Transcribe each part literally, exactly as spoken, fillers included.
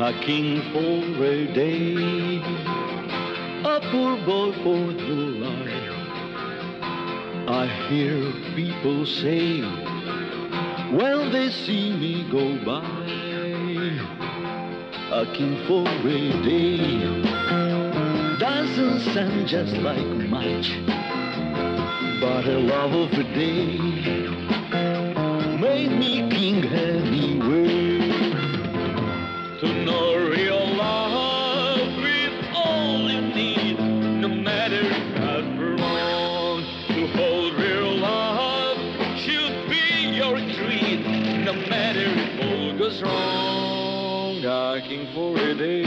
Looking for a day, a poor boy for your life. I hear people say, well, they see me go by. Looking for a day doesn't sound just like much, but a love of a day made me king anyway. To know real love with all you need, no matter how long. To hold real love should be your creed, no matter if all goes wrong. Looking for a day,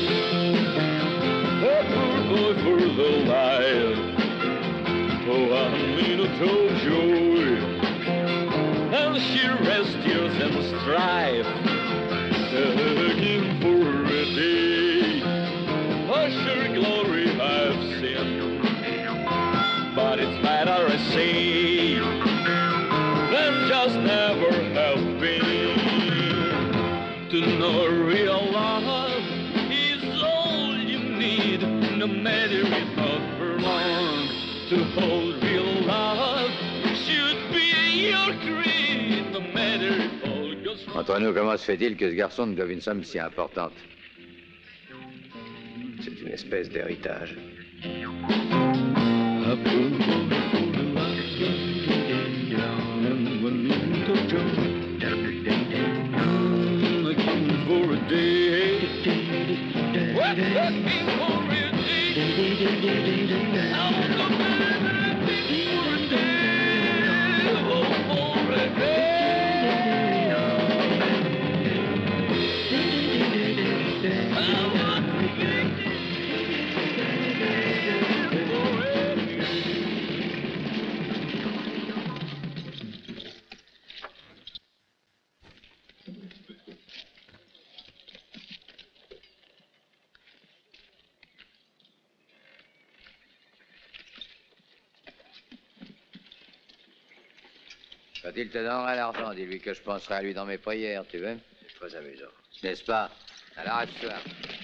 a poor boy for the life. Oh, a minute of joy, and she rests tears and strife. Looking for a day, a sure glory I've seen, but it's better I say than just never have been. To know real love is all you need, no matter if not for long. To hold real love should be your creed, no matter if all goes wrong. Entre nous, comment se fait-il que ce garçon ne doive une somme si importante? C'est une espèce d'héritage. Quand il te donnera l'argent, dis-lui que je penserai à lui dans mes prières, tu veux? C'est très amusant. N'est-ce pas? Alors à ce soir.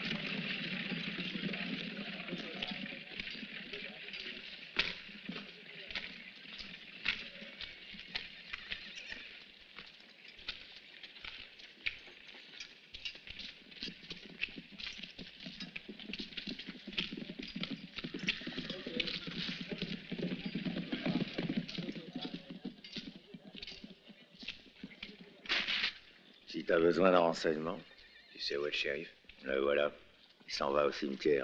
Si t'as besoin d'un renseignement, tu sais où est le shérif? Le voilà. Il s'en va au cimetière.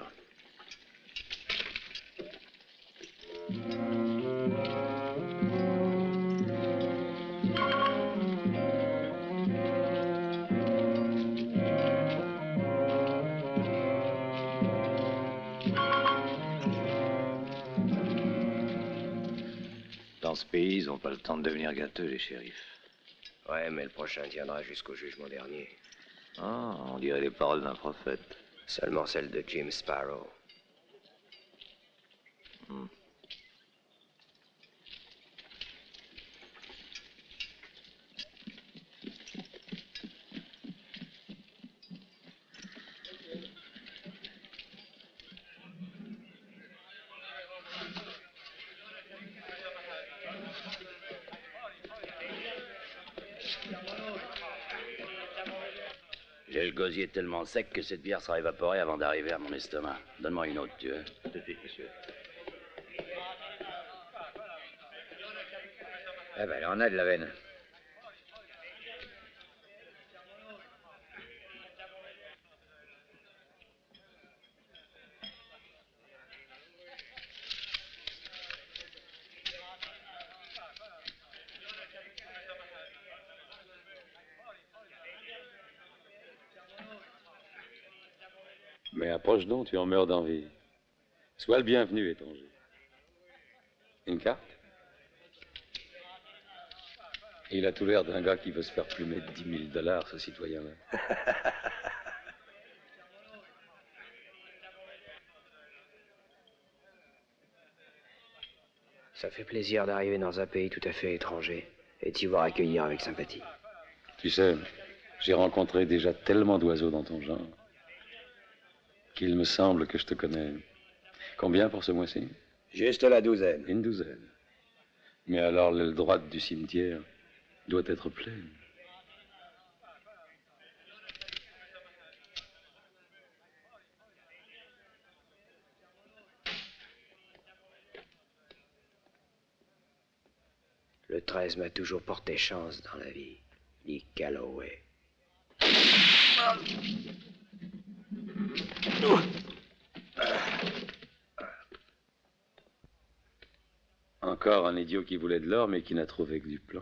Dans ce pays, ils n'ont pas le temps de devenir gâteux, les shérifs. Ouais, mais le prochain tiendra jusqu'au jugement dernier. Ah, on dirait les paroles d'un prophète. Seulement celle de Jim Sparrow. Hmm. J'ai le gosier tellement sec que cette bière sera évaporée avant d'arriver à mon estomac. Donne-moi une autre, tu veux? Tout de suite, monsieur. Eh ben, là, on a de la veine. Mais approche donc, tu en meurs d'envie. Sois le bienvenu, étranger. Une carte? Il a tout l'air d'un gars qui veut se faire plumer de dix mille dollars, ce citoyen-là. Ça fait plaisir d'arriver dans un pays tout à fait étranger et t'y voir accueillir avec sympathie. Tu sais, j'ai rencontré déjà tellement d'oiseaux dans ton genre. qu'il me semble que je te connais. Combien pour ce mois-ci? Juste la douzaine. Une douzaine. Mais alors l'aile droite du cimetière doit être pleine. Le treize m'a toujours porté chance dans la vie. Lee Calloway. Encore un idiot qui voulait de l'or, mais qui n'a trouvé que du plomb.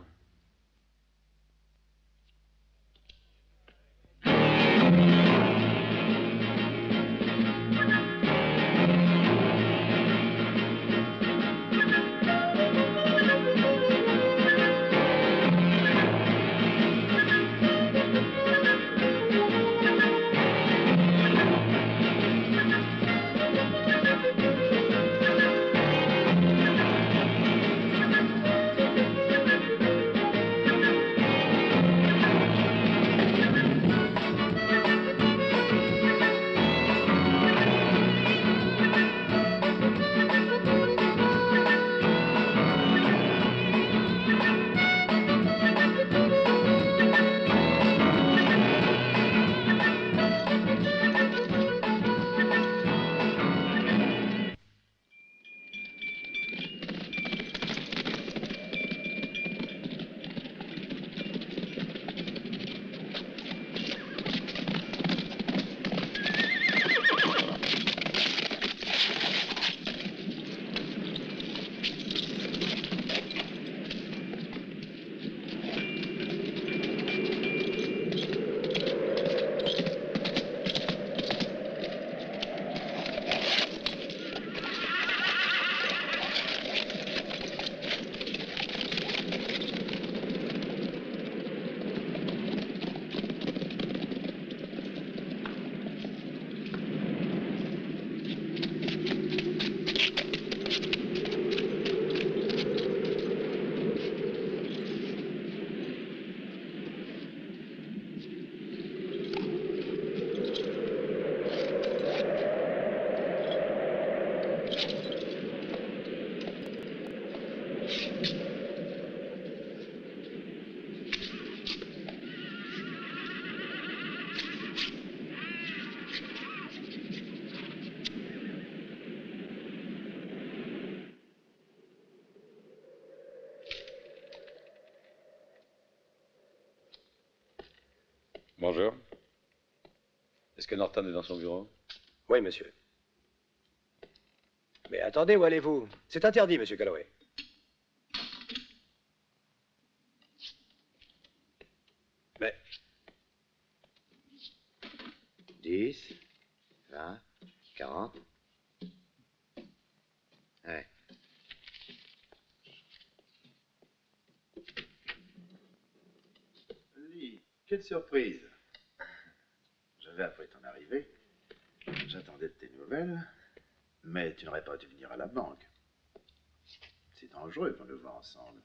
Bonjour. Est-ce que Norton est dans son bureau? Oui, monsieur. Mais attendez, où allez-vous? C'est interdit, monsieur Calloway. Mais... dix, vingt, quarante. Ouais. Lee, quelle surprise. J'avais appris ton arrivée. J'attendais de tes nouvelles. Mais tu n'aurais pas dû venir à la banque. C'est dangereux qu'on nous voit ensemble.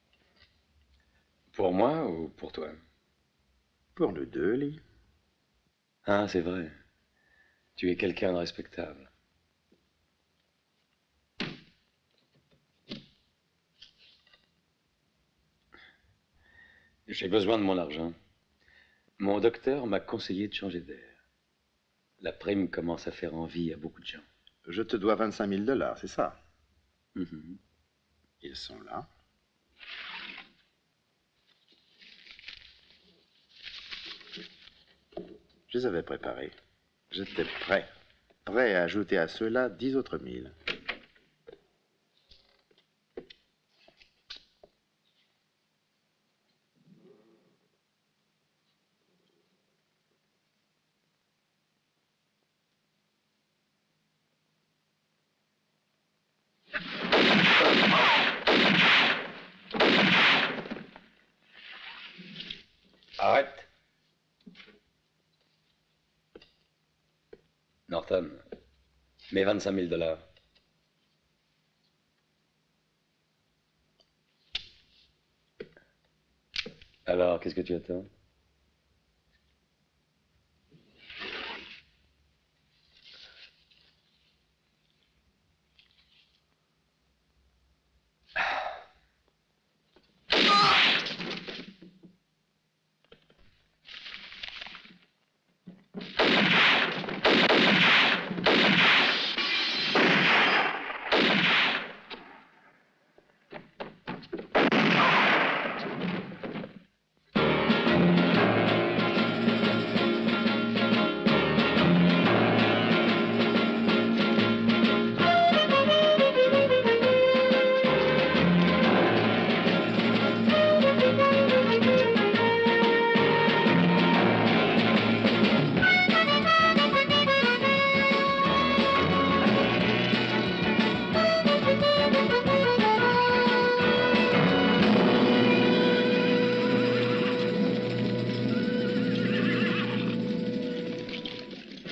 Pour moi ou pour toi? Pour nous deux, Lee. Ah, c'est vrai. Tu es quelqu'un de respectable. J'ai besoin de mon argent. Mon docteur m'a conseillé de changer d'air. La prime commence à faire envie à beaucoup de gens. Je te dois vingt-cinq mille dollars, c'est ça? Mm-hmm. Ils sont là. Je les avais préparés. J'étais prêt. Prêt à ajouter à ceux-là dix autres mille. Arrête. Norton, mes vingt-cinq mille dollars. Alors, qu'est-ce que tu attends?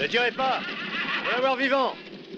Ne tirez pas! Faut l'avoir vivant!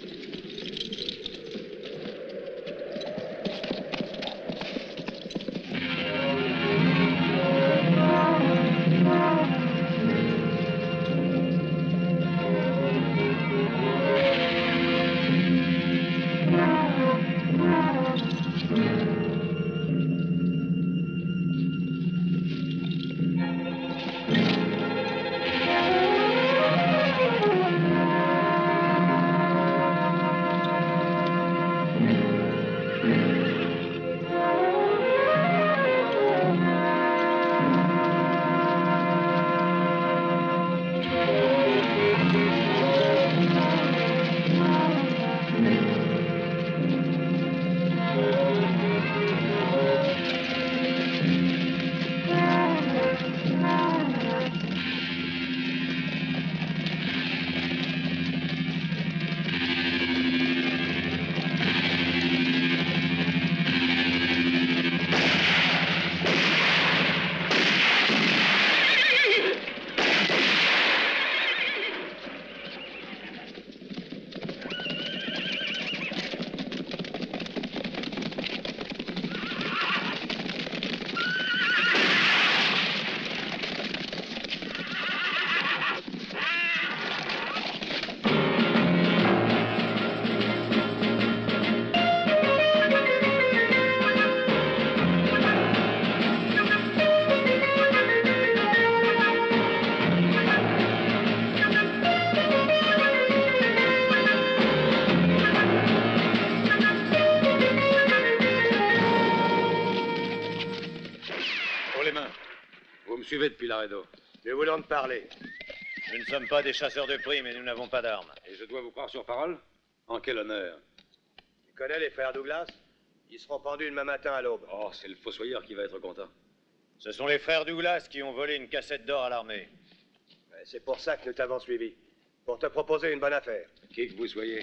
Suivez depuis Laredo. Nous voulons te parler. Nous ne sommes pas des chasseurs de primes et nous n'avons pas d'armes. Et je dois vous croire sur parole? En quel honneur? Tu connais les frères Douglas? Ils seront pendus demain matin à l'aube. Oh, c'est le fossoyeur qui va être content. Ce sont les frères Douglas qui ont volé une cassette d'or à l'armée. C'est pour ça que nous t'avons suivi. Pour te proposer une bonne affaire. Qui que vous soyez,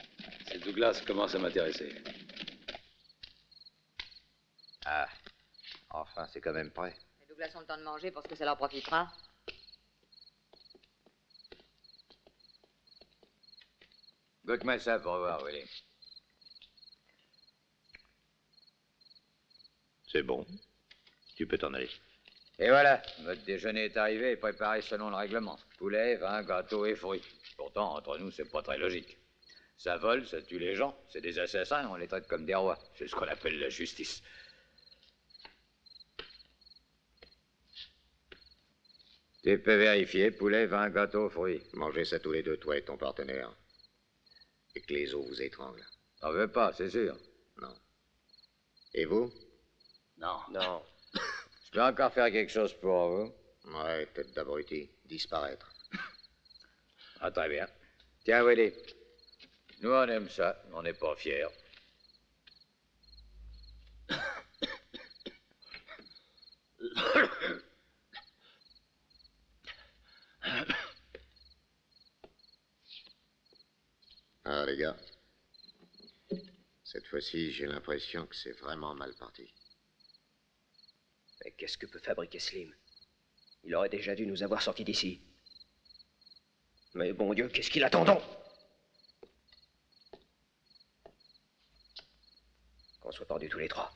ces Douglas commencent à m'intéresser. Ah, enfin, c'est quand même prêt. Les Douglas ont le temps de manger parce que ça leur profitera. Goûte-moi ça pour voir, Willy. C'est bon. Tu peux t'en aller. Et voilà, votre déjeuner est arrivé et préparé selon le règlement. Poulet, vin, gâteau et fruits. Pourtant, entre nous, c'est pas très logique. Ça vole, ça tue les gens. C'est des assassins, on les traite comme des rois. C'est ce qu'on appelle la justice. Tu peux vérifier, poulet, vin, gâteau, fruits. Mangez ça tous les deux, toi et ton partenaire. Et que les os vous étranglent. T'en veux pas, c'est sûr. Non. Et vous? Non. Non. Je peux encore faire quelque chose pour vous? Ouais, tête d'abruti. Disparaître. Ah, très bien. Tiens, Willy. Nous, on aime ça. On n'est pas fiers. Ah, les gars. Cette fois-ci, j'ai l'impression que c'est vraiment mal parti. Mais qu'est-ce que peut fabriquer Slim? Il aurait déjà dû nous avoir sortis d'ici. Mais bon Dieu, qu'est-ce qu'il attend donc? Qu'on soit pendus tous les trois.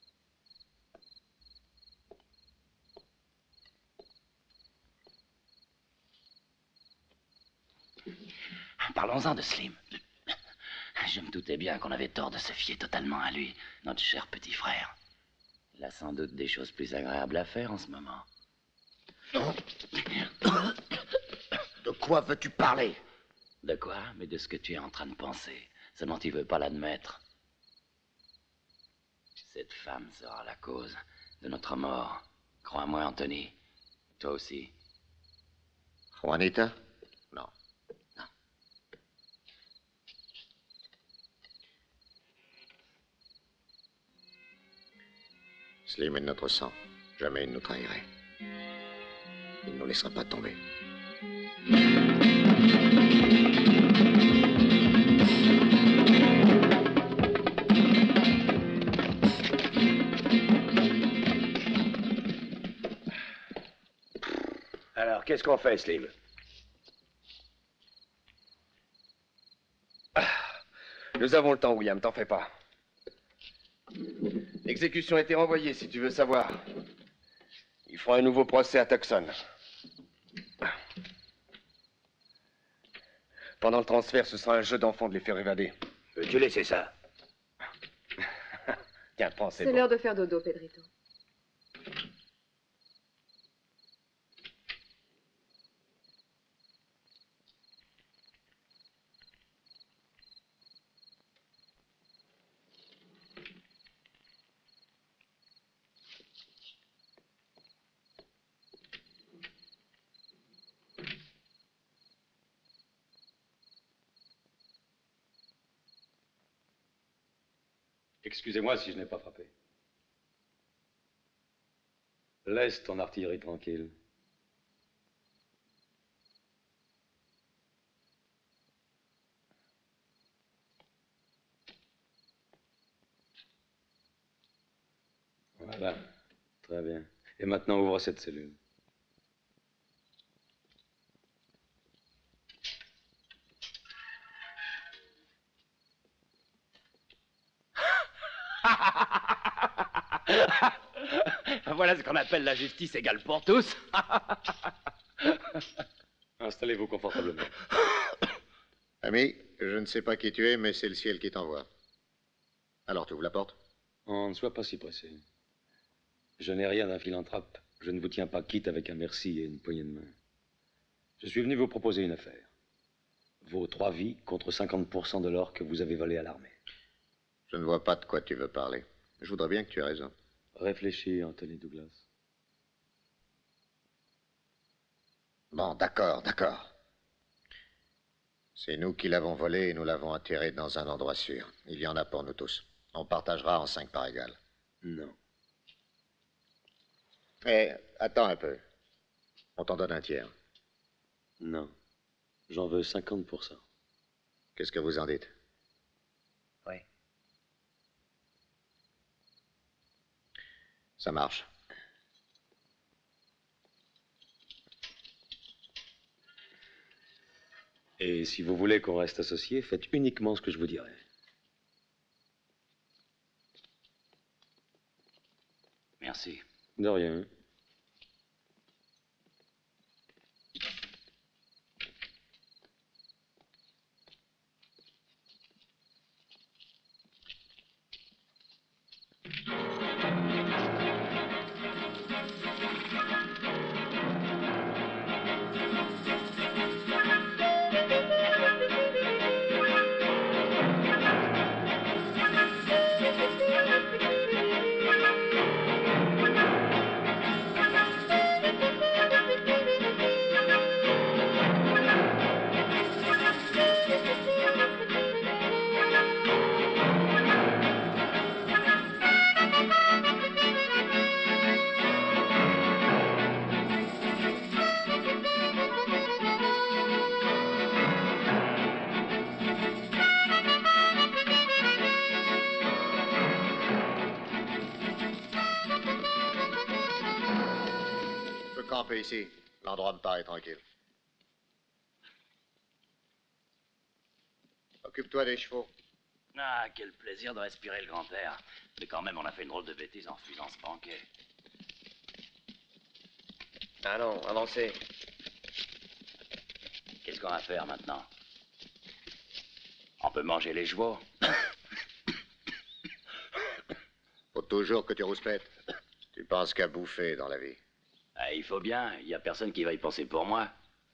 Parlons-en de Slim. Je me doutais bien qu'on avait tort de se fier totalement à lui, notre cher petit frère. Il a sans doute des choses plus agréables à faire en ce moment. De quoi veux-tu parler? De quoi? Mais de ce que tu es en train de penser. Seulement tu veux pas l'admettre. Cette femme sera la cause de notre mort. Crois-moi, Anthony. Toi aussi. Juanita? Non. Non. Slim est de notre sang. Jamais il ne nous trahirait. Il ne nous laissera pas tomber. Alors, qu'est-ce qu'on fait, Slim? Nous avons le temps, William, t'en fais pas. L'exécution a été renvoyée, si tu veux savoir. Ils feront un nouveau procès à Tucson. Pendant le transfert, ce sera un jeu d'enfant de les faire évader. Peux-tu laisser ça? Tiens, prends, c'est C'est bon. l'heure de faire dodo, Pedrito. Excusez-moi si je n'ai pas frappé. Laisse ton artillerie tranquille. Voilà, très bien. Et maintenant, ouvre cette cellule. Voilà ce qu'on appelle la justice égale pour tous. Installez-vous confortablement. Ami, je ne sais pas qui tu es, mais c'est le ciel qui t'envoie. Alors, tu ouvres la porte? Oh, ne sois pas si pressé. Je n'ai rien d'un philanthrope. Je ne vous tiens pas quitte avec un merci et une poignée de main. Je suis venu vous proposer une affaire. Vos trois vies contre cinquante pour cent de l'or que vous avez volé à l'armée. Je ne vois pas de quoi tu veux parler. Je voudrais bien que tu aies raison. Réfléchis, Anthony Douglas. Bon, d'accord, d'accord. C'est nous qui l'avons volé et nous l'avons enterré dans un endroit sûr. Il y en a pour nous tous. On partagera en cinq parts égales. Non. Eh, attends un peu. On t'en donne un tiers. Non. J'en veux cinquante pour cent. Qu'est-ce que vous en dites? Oui. Ça marche. Et si vous voulez qu'on reste associés, faites uniquement ce que je vous dirai. Merci. De rien. Camper ici. L'endroit me paraît tranquille. Occupe-toi des chevaux. Ah, quel plaisir de respirer le grand air. Mais quand même, on a fait une drôle de bêtise en refusant ce banquet. Ah non, avancez. Qu'est-ce qu'on va faire maintenant? On peut manger les chevaux. Faut toujours que tu rouspètes. Tu penses qu'à bouffer dans la vie. Ah, il faut bien. Il n'y a personne qui va y penser pour moi.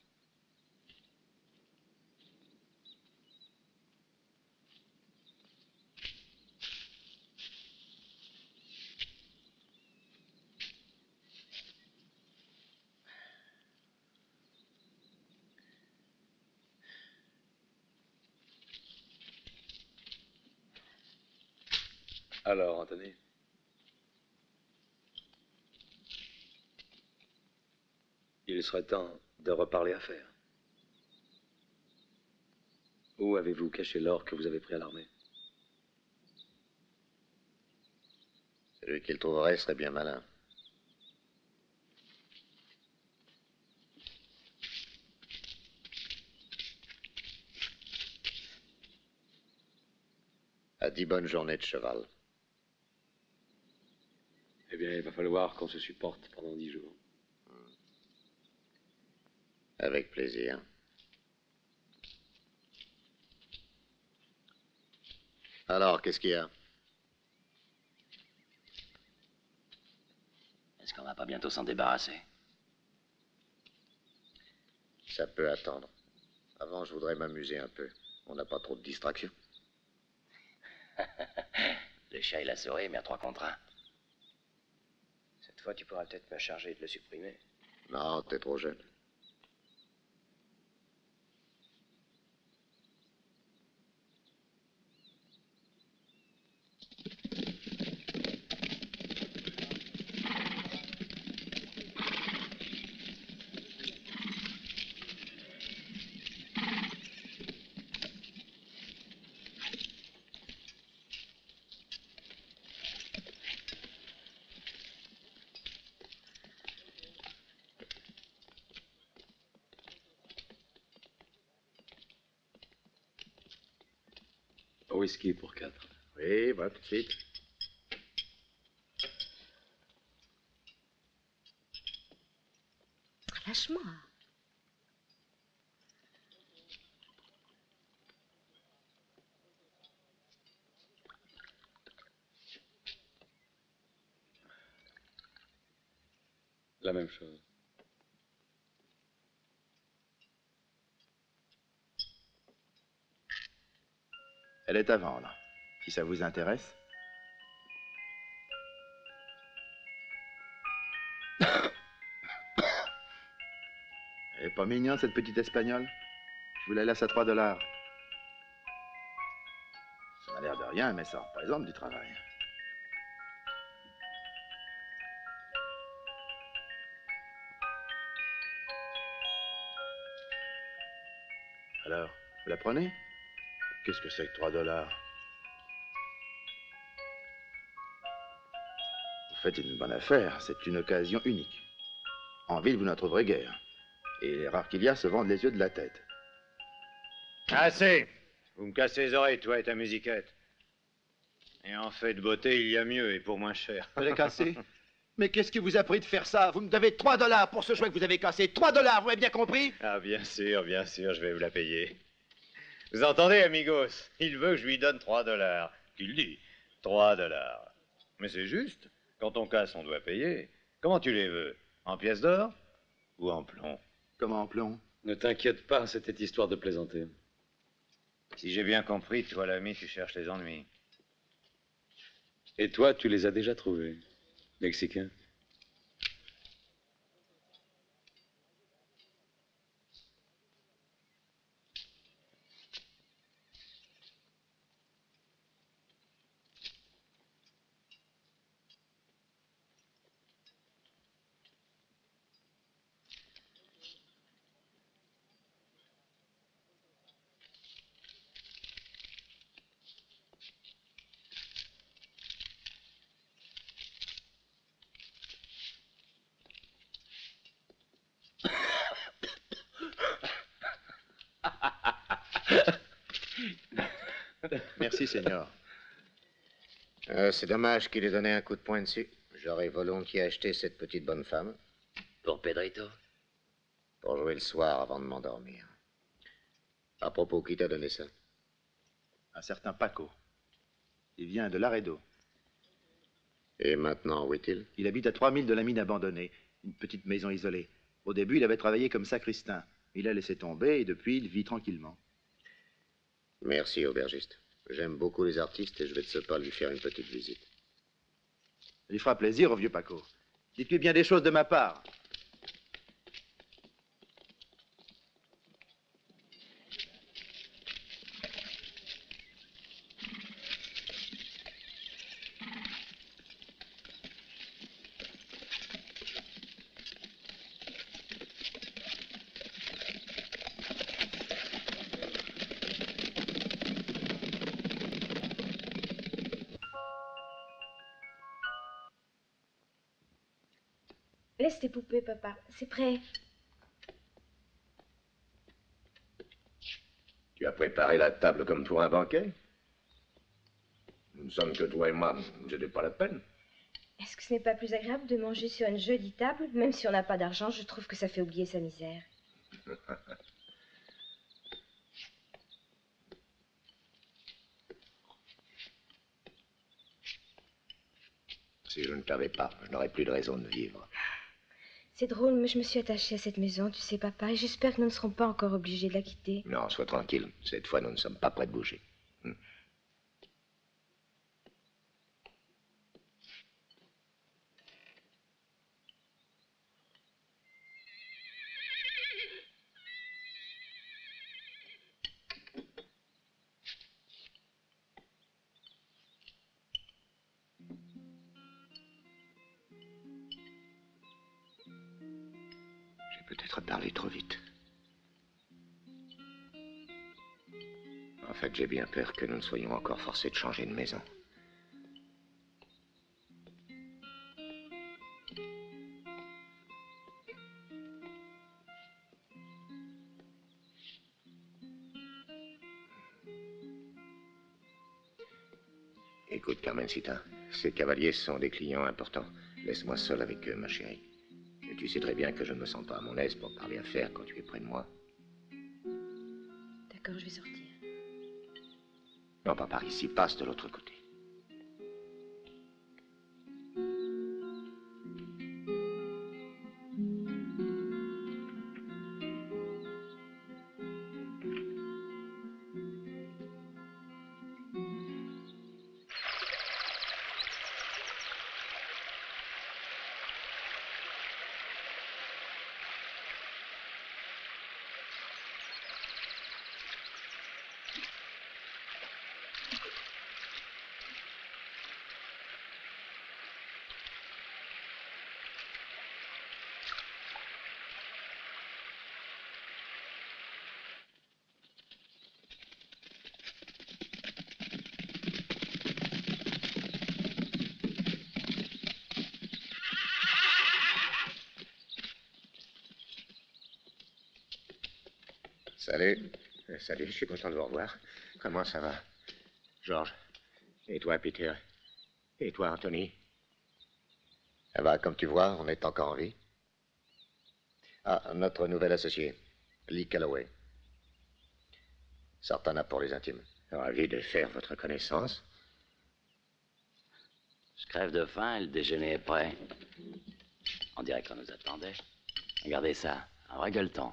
Alors, Anthony? Il serait temps de reparler affaires. Où avez-vous caché l'or que vous avez pris à l'armée? Celui qui le trouverait serait bien malin. dix bonnes journées de cheval. Eh bien, il va falloir qu'on se supporte pendant dix jours. Avec plaisir. Alors, qu'est-ce qu'il y a? Est-ce qu'on va pas bientôt s'en débarrasser? Ça peut attendre. Avant, je voudrais m'amuser un peu. On n'a pas trop de distractions. Le chat et la souris, mais à trois contre un. Cette fois, tu pourras peut-être me charger de le supprimer. Non, t'es trop jeune. Whisky pour quatre. Oui, voilà, tout de suite. Lâche-moi. La même chose. Elle est à vendre, si ça vous intéresse. Elle est pas mignonne, cette petite espagnole? Je vous la laisse à trois dollars. Ça a l'air de rien, mais ça représente du travail. Alors, vous la prenez? Qu'est-ce que c'est que trois dollars? Vous faites une bonne affaire, c'est une occasion unique. En ville, vous n'en trouverez guère. Et les rares qu'il y a se vendent les yeux de la tête. Assez! Vous me cassez les oreilles, toi et ta musiquette. Et en fait de beauté, il y a mieux et pour moins cher. Vous l'avez cassé? Mais qu'est-ce qui vous a pris de faire ça? Vous me devez trois dollars pour ce jouet que vous avez cassé. trois dollars, vous avez bien compris? Ah, bien sûr, bien sûr, je vais vous la payer. Vous entendez, amigos? Il veut que je lui donne trois dollars. Tu le dis, trois dollars. Mais c'est juste. Quand on casse, on doit payer. Comment tu les veux? En pièces d'or ou en plomb? Comment en plomb? Ne t'inquiète pas, c'était histoire de plaisanter. Si j'ai bien compris, toi, l'ami, tu cherches les ennuis. Et toi, tu les as déjà trouvés, Mexicain. Merci, Seigneur. Euh, c'est dommage qu'il ait donné un coup de poing dessus. J'aurais volontiers acheté cette petite bonne femme. Pour Pedrito? Pour jouer le soir avant de m'endormir. À propos, qui t'a donné ça? Un certain Paco. Il vient de Laredo. Et maintenant, où est-il? Il habite à trois milles de la mine abandonnée, une petite maison isolée. Au début, il avait travaillé comme sacristain. Il a laissé tomber et depuis, il vit tranquillement. Merci, aubergiste. J'aime beaucoup les artistes et je vais de ce pas lui faire une petite visite. Il lui fera plaisir au vieux Paco. Dites-lui bien des choses de ma part. Laisse tes poupées, papa. C'est prêt. Tu as préparé la table comme pour un banquet? Nous sommes que toi et moi. C'était pas la peine. Est-ce que ce n'est pas plus agréable de manger sur une jolie table? Même si on n'a pas d'argent, je trouve que ça fait oublier sa misère. Si je ne t'avais pas, je n'aurais plus de raison de vivre. C'est drôle, mais je me suis attachée à cette maison, tu sais, papa, et j'espère que nous ne serons pas encore obligés de la quitter. Non, sois tranquille. Cette fois, nous ne sommes pas prêts de bouger. Hmm. Peut-être parler trop vite. En fait, j'ai bien peur que nous ne soyons encore forcés de changer de maison. Écoute, Carmencita, ces cavaliers sont des clients importants. Laisse-moi seul avec eux, ma chérie. Et tu sais très bien que je ne me sens pas à mon aise pour parler affaires quand tu es près de moi. D'accord, je vais sortir. Non, pas par ici, passe de l'autre côté. Salut. Euh, salut, je suis content de vous revoir. Comment ça va, Georges? Et toi, Peter? Et toi, Anthony? Ça va, comme tu vois, on est encore en vie. Ah, notre nouvel associé, Lee Calloway. Sartana pour les intimes. Ravi de faire votre connaissance. Je crève de faim et le déjeuner est prêt. On dirait qu'on nous attendait. Regardez ça, un vrai gueuleton.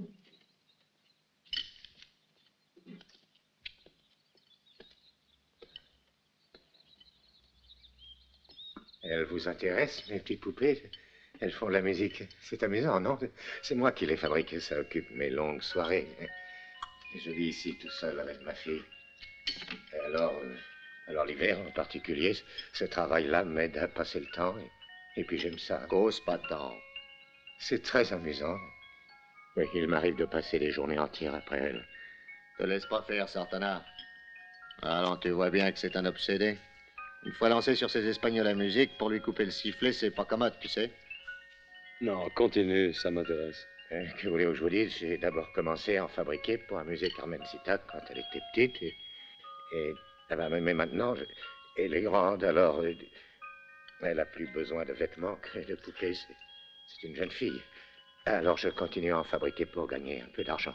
Elles vous intéressent, mes petites poupées? Elles font de la musique. C'est amusant, non? C'est moi qui les fabrique. Ça occupe mes longues soirées. Et je vis ici tout seul avec ma fille. Et alors, euh, alors l'hiver en particulier, ce travail-là m'aide à passer le temps. Et, et puis j'aime ça. Cause pas tant. C'est très amusant. Oui, il m'arrive de passer des journées entières après elle. Te laisse pas faire, Sartana. Alors, tu vois bien que c'est un obsédé. Une fois lancé sur ces Espagnols à musique, pour lui couper le sifflet, c'est pas commode, tu sais. Non, continue, ça m'intéresse. Euh, que voulez-vous que je vous dise? J'ai d'abord commencé à en fabriquer pour amuser Carmencita quand elle était petite. Et, et ah ben, mais maintenant, je, elle est grande, alors euh, elle a plus besoin de vêtements que de poupées. C'est, c'est une jeune fille. Alors je continue à en fabriquer pour gagner un peu d'argent.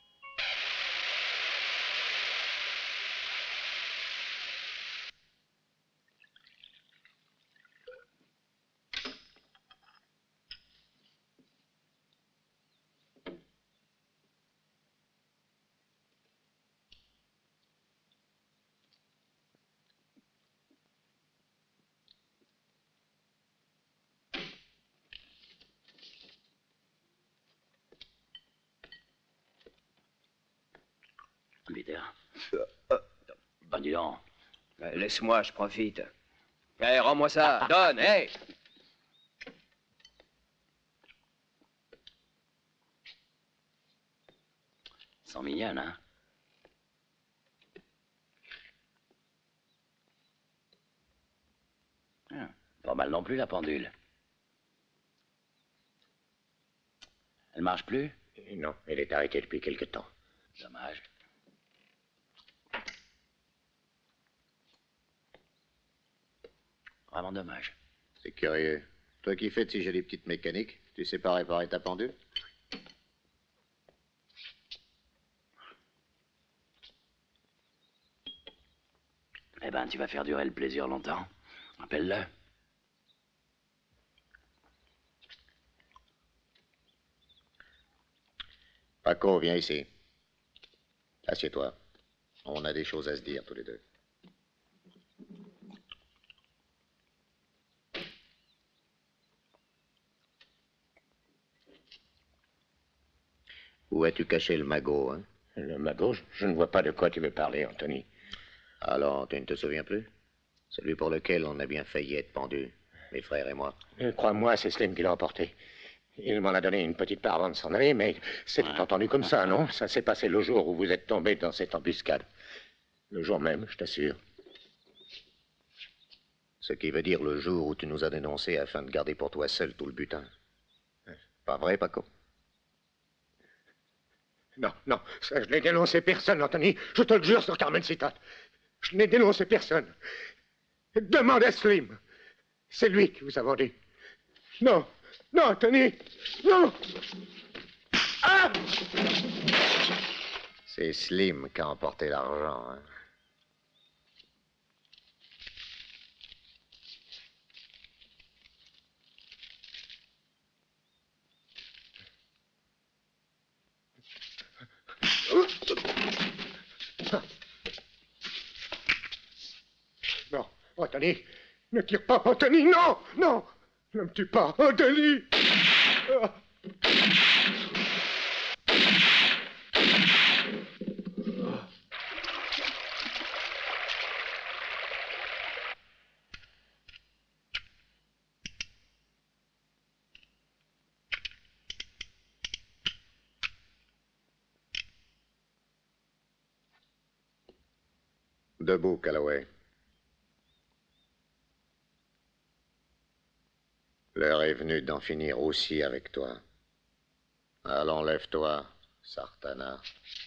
Peter. Ben, dis donc. Laisse-moi, je profite. Hé, rends-moi ça. Donne, hé. Elles sont mignonnes, hein? Ah, pas mal non plus, la pendule. Elle marche plus? Non, elle est arrêtée depuis quelque temps. Dommage. Vraiment dommage. C'est curieux. Toi qui fais de si jolies petites mécaniques, tu sais pas réparer ta pendule? Eh ben, tu vas faire durer le plaisir longtemps. Appelle-le. Paco, viens ici. Assieds-toi. On a des choses à se dire, tous les deux. Où as-tu caché le magot, hein? Le magot? je, je ne vois pas de quoi tu veux parler, Anthony. Alors, tu ne te souviens plus? Celui pour lequel on a bien failli être pendu, mes frères et moi. Euh, Crois-moi, c'est Slim qui l'a emporté. Il m'en a donné une petite part avant de s'en aller, mais c'est ouais. entendu comme ça, non? Ça s'est passé le jour où vous êtes tombé dans cette embuscade. Le jour même, je t'assure. Ce qui veut dire le jour où tu nous as dénoncés afin de garder pour toi seul tout le butin. Pas vrai, Paco? Non, non, ça, je n'ai dénoncé personne, Anthony. Je te le jure sur Carmen Citat. Je n'ai dénoncé personne. Demande à Slim. C'est lui qui vous a vendu. Non, non, Anthony, non. Ah! C'est Slim qui a emporté l'argent, hein? Non, Anthony, ne tire pas, Anthony, non, non, ne me tue pas, Anthony. Ah. Debout, Calloway. L'heure est venue d'en finir aussi avec toi. Allons, lève-toi, Sartana.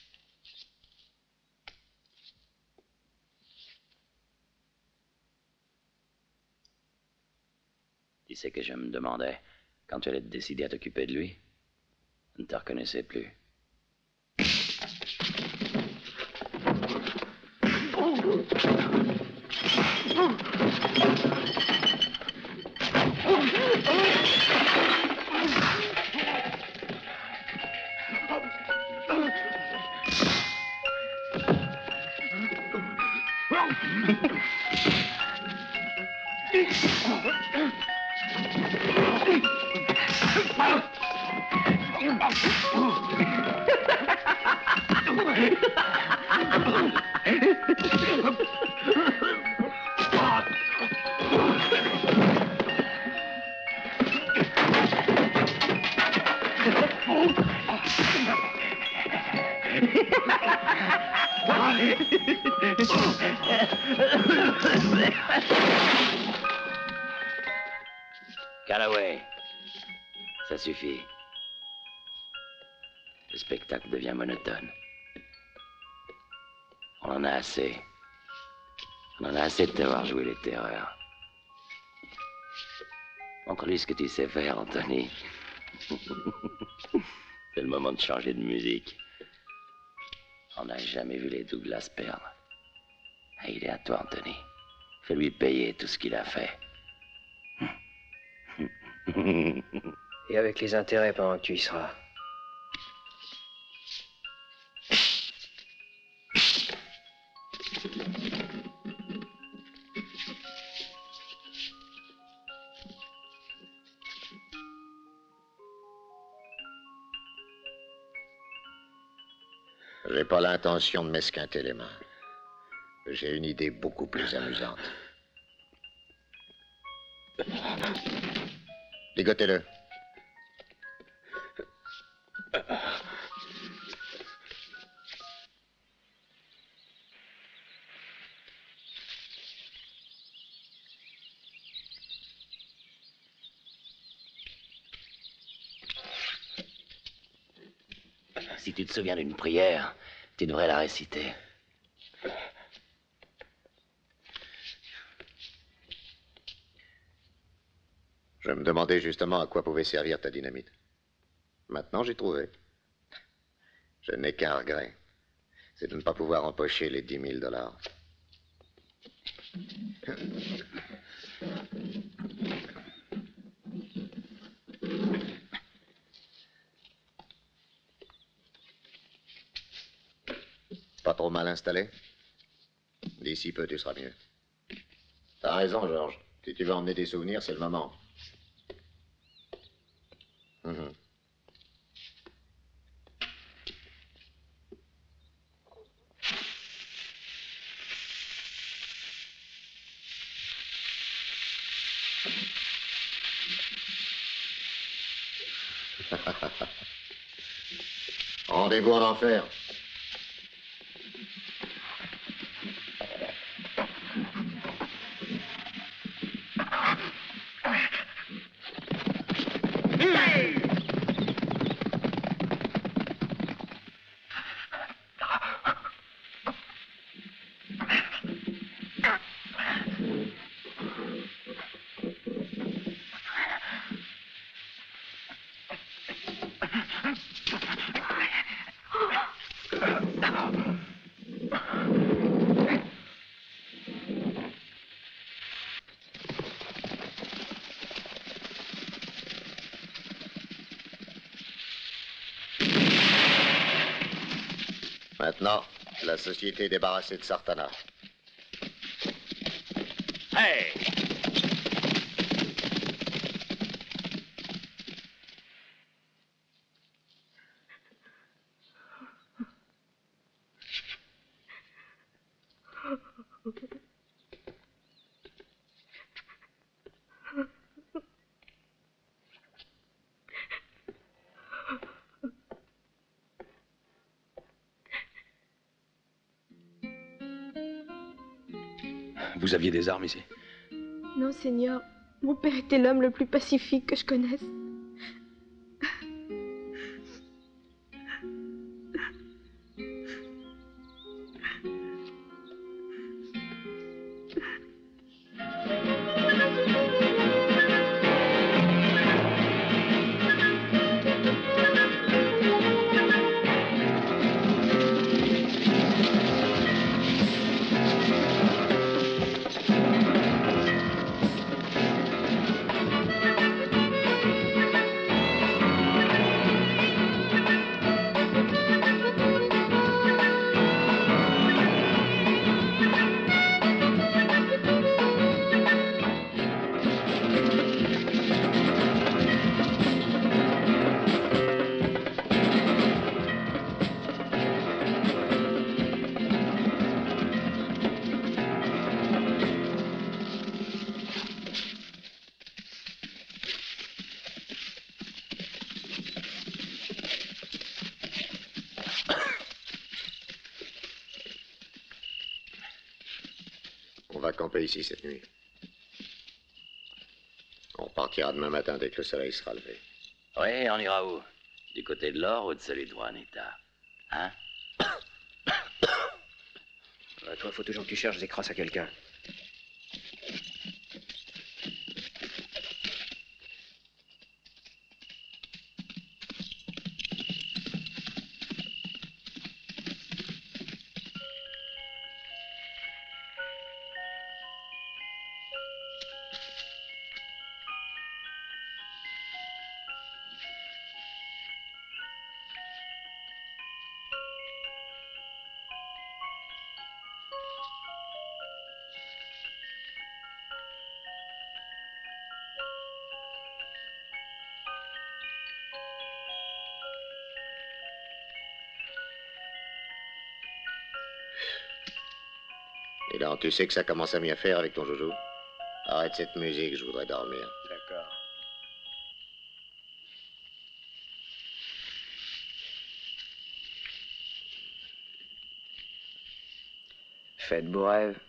Tu sais que je me demandais, quand tu allais te décider à t'occuper de lui, je ne te reconnaissais plus. Calloway, ça suffit. Le spectacle devient monotone. On en a assez. On en a assez de t'avoir joué les terreurs. Montre-lui ce que tu sais faire, Anthony. C'est le moment de changer de musique. On n'a jamais vu les Douglas perdre. Et il est à toi, Anthony. Fais-lui payer tout ce qu'il a fait. Et avec les intérêts pendant que tu y seras. J'ai pas l'intention de m'esquinter les mains. J'ai une idée beaucoup plus amusante. Ligotez-le. Si tu te souviens d'une prière, tu devrais la réciter. Je me demandais justement à quoi pouvait servir ta dynamite. Maintenant, j'ai trouvé. Je n'ai qu'un regret. C'est de ne pas pouvoir empocher les dix mille dollars. Pas trop mal installé? D'ici peu, tu seras mieux. T'as raison, Georges. Si tu veux emmener des souvenirs, c'est le moment. Mhm. Rendez-vous en enfer. Maintenant, la société est débarrassée de Sartana. Hey! Vous aviez des armes ici? Non, Seigneur. Mon père était l'homme le plus pacifique que je connaisse. On va camper ici cette nuit. On repartira demain matin dès que le soleil sera levé. Oui, on ira où? Du côté de l'or ou de celui de Juanita? Hein? À toi, faut toujours que tu cherches des crosses à quelqu'un. Et là, tu sais que ça commence à bien faire avec ton joujou. Arrête cette musique, je voudrais dormir. D'accord. Faites beaux rêves.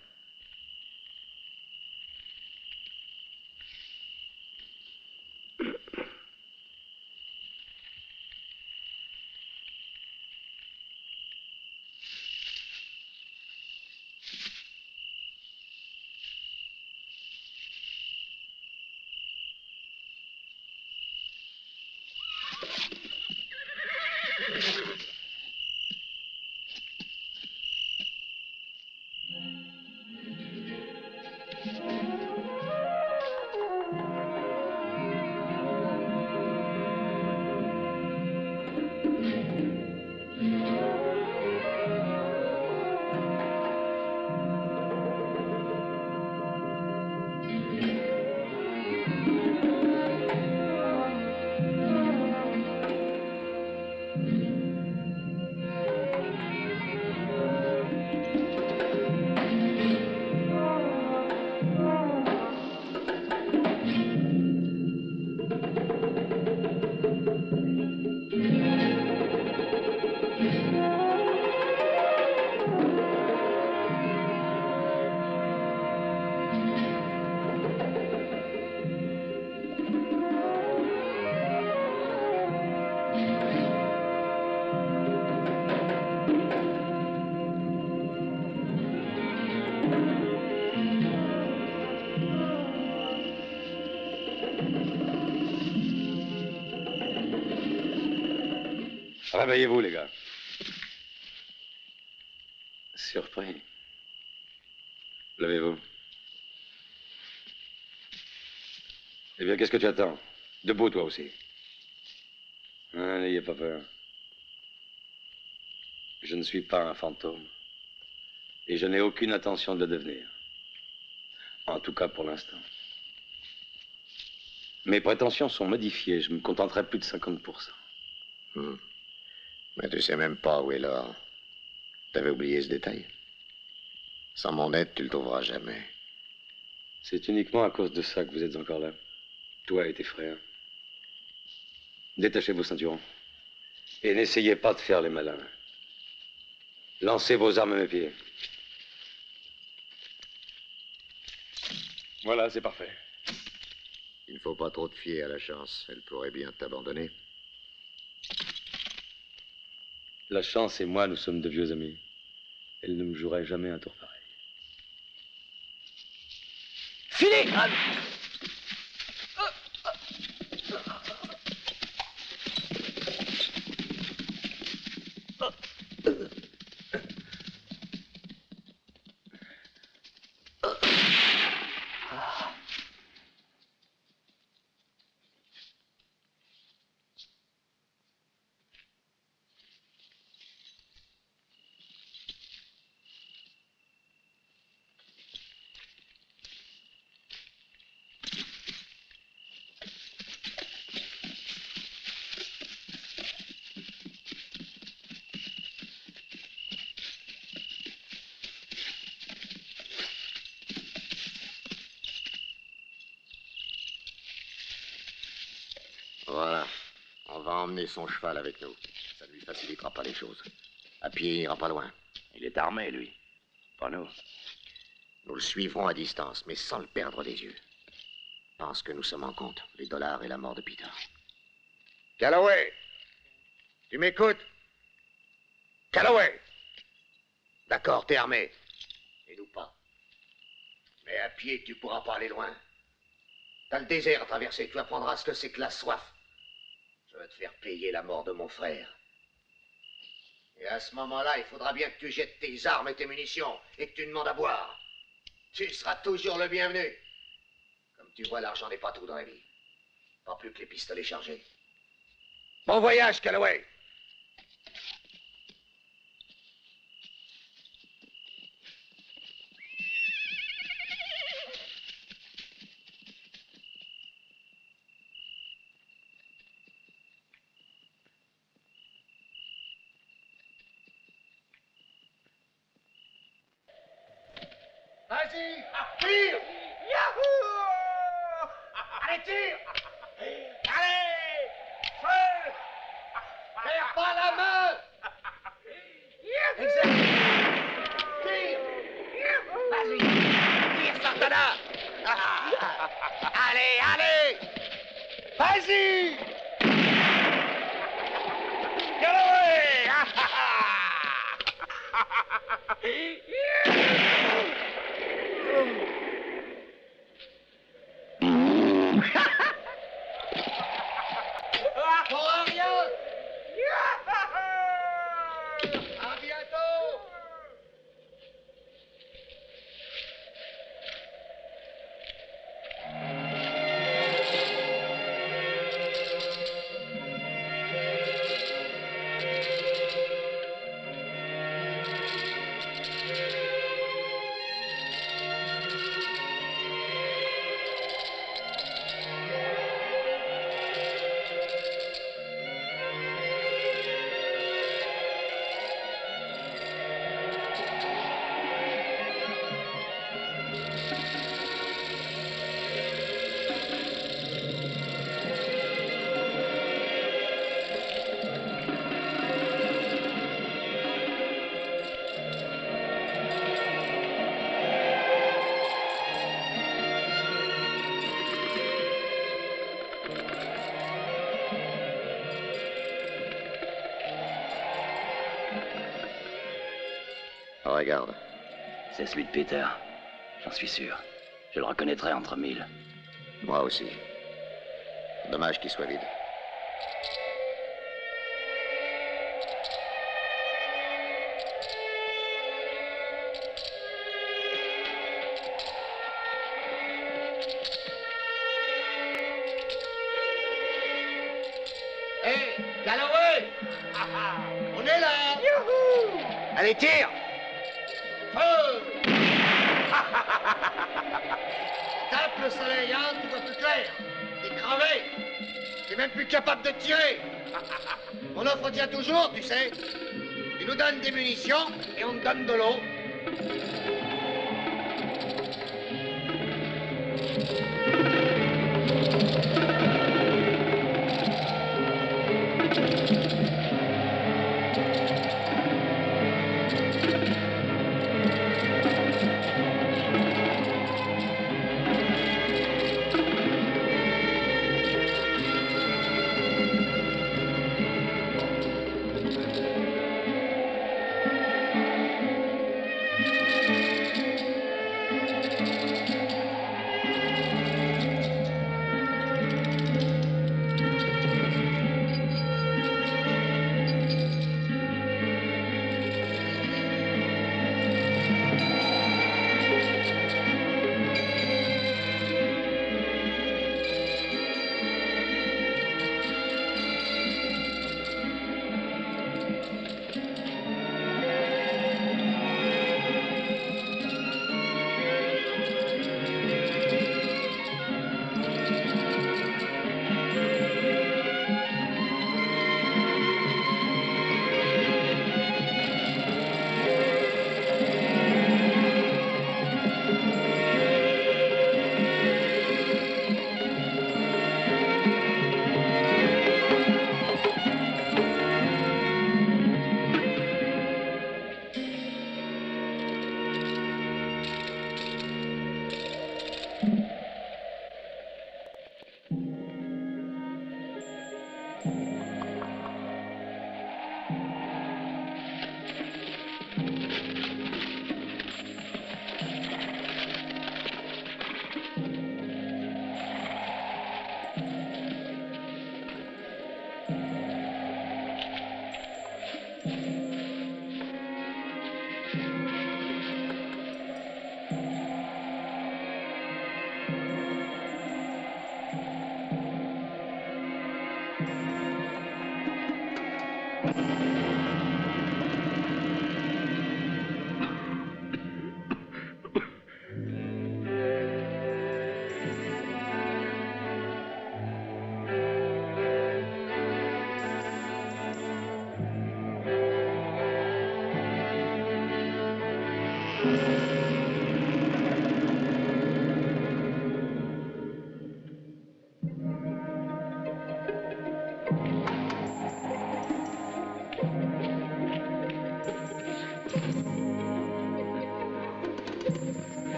Réveillez-vous, les gars. Surpris. Levez-vous. Eh bien, qu'est-ce que tu attends? Debout, toi aussi. Ah, n'ayez pas peur. Je ne suis pas un fantôme. Et je n'ai aucune intention de le devenir. En tout cas, pour l'instant. Mes prétentions sont modifiées. Je me contenterai plus de cinquante pour cent. Hmm. Mais tu sais même pas où est l'or. T'avais oublié ce détail. Sans mon aide, tu le trouveras jamais. C'est uniquement à cause de ça que vous êtes encore là. Toi et tes frères. Détachez vos ceinturons. Et n'essayez pas de faire les malins. Lancez vos armes à mes pieds. Voilà, c'est parfait. Il ne faut pas trop te fier à la chance. Elle pourrait bien t'abandonner. La chance et moi, nous sommes de vieux amis. Elle ne me jouerait jamais un tour pareil. Fini! Voilà. On va emmener son cheval avec nous. Ça ne lui facilitera pas les choses. À pied, il ira pas loin. Il est armé, lui. Pas nous. Nous le suivrons à distance, mais sans le perdre des yeux. Pense que nous sommes en compte. Les dollars et la mort de Peter. Calloway! Tu m'écoutes? Calloway! D'accord, t'es armé. Et nous pas. Mais à pied, tu pourras pas aller loin. T'as le désert à traverser. Tu apprendras ce que c'est que la soif. Je vais te faire payer la mort de mon frère. Et à ce moment-là, il faudra bien que tu jettes tes armes et tes munitions et que tu demandes à boire. Tu seras toujours le bienvenu. Comme tu vois, l'argent n'est pas tout dans la vie. Pas plus que les pistolets chargés. Bon voyage, Calloway! Vas-y, tire! Yahoo! Allez, tire! Allez! Feu! Perds pas la main! Exact! Tire! Vas-y! Tire, Santana! Allez, allez! Vas-y! Calloway! Pour rien! À bientôt! Regarde. C'est celui de Peter. J'en suis sûr. Je le reconnaîtrai entre mille. Moi aussi. Dommage qu'il soit vide. Galloway! On est là! Youhou! Allez, tire! Feu! Tape le soleil, hein, tu vois plus clair. T'es crevé. T'es même plus capable de tirer. Mon offre tient toujours, tu sais. Tu nous donnes des munitions et on te donne de l'eau.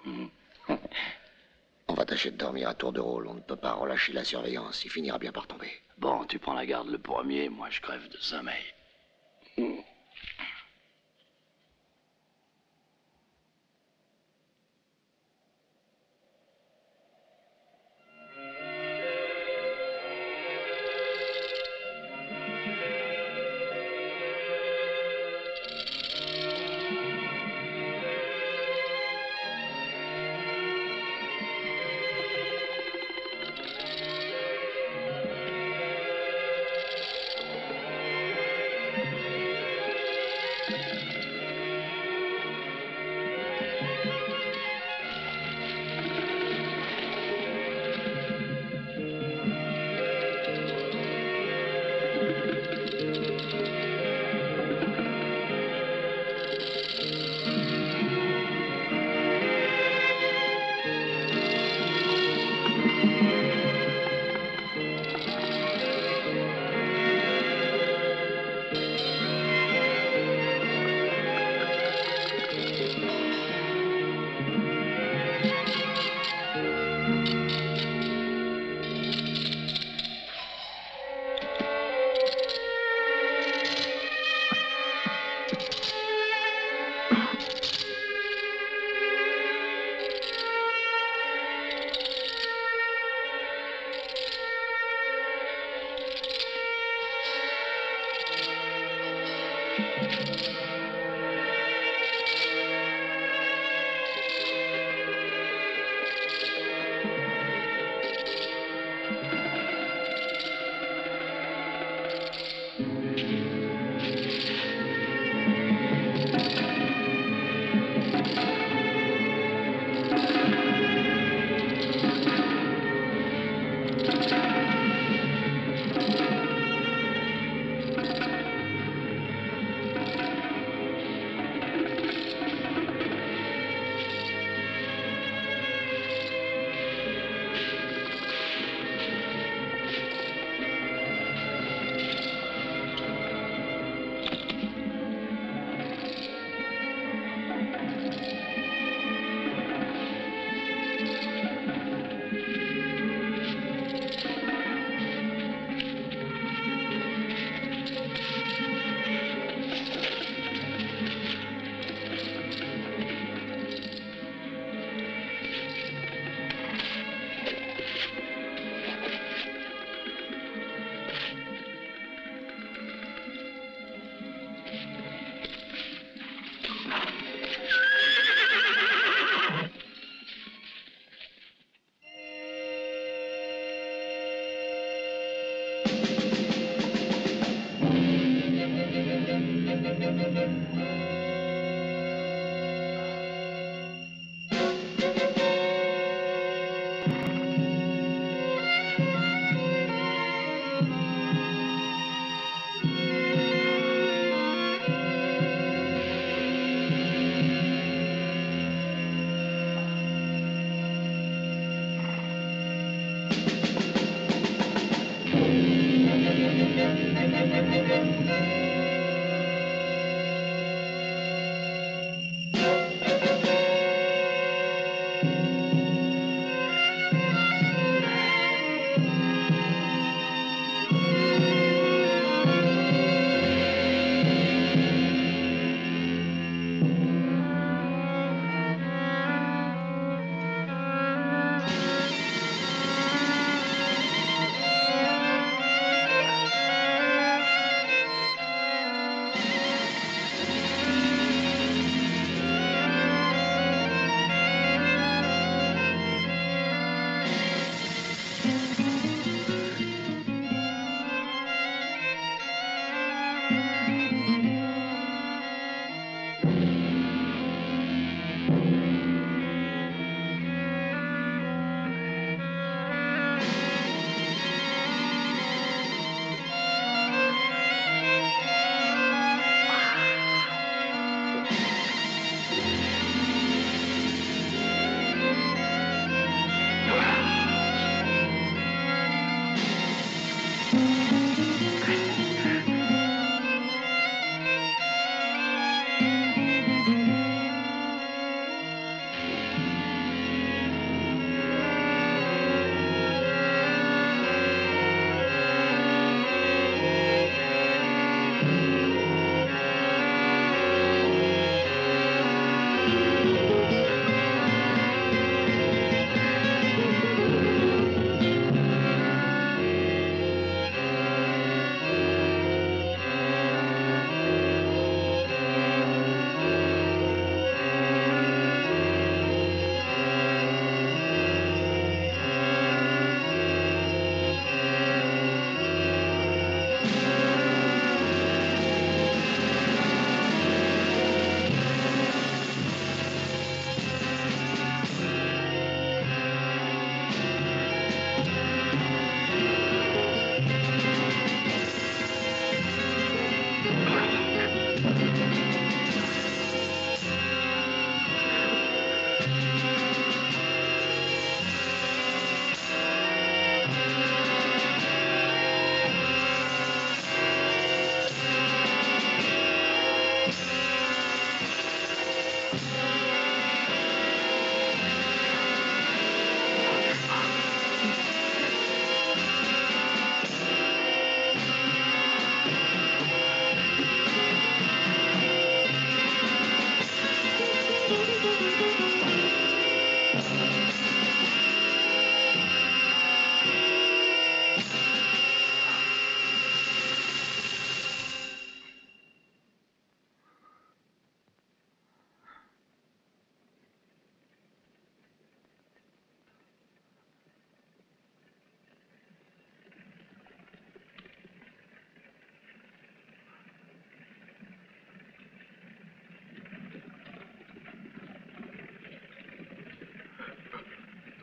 On va tâcher de dormir à tour de rôle. On ne peut pas relâcher la surveillance. Il finira bien par tomber. Bon, tu prends la garde le premier, moi je crève de sommeil.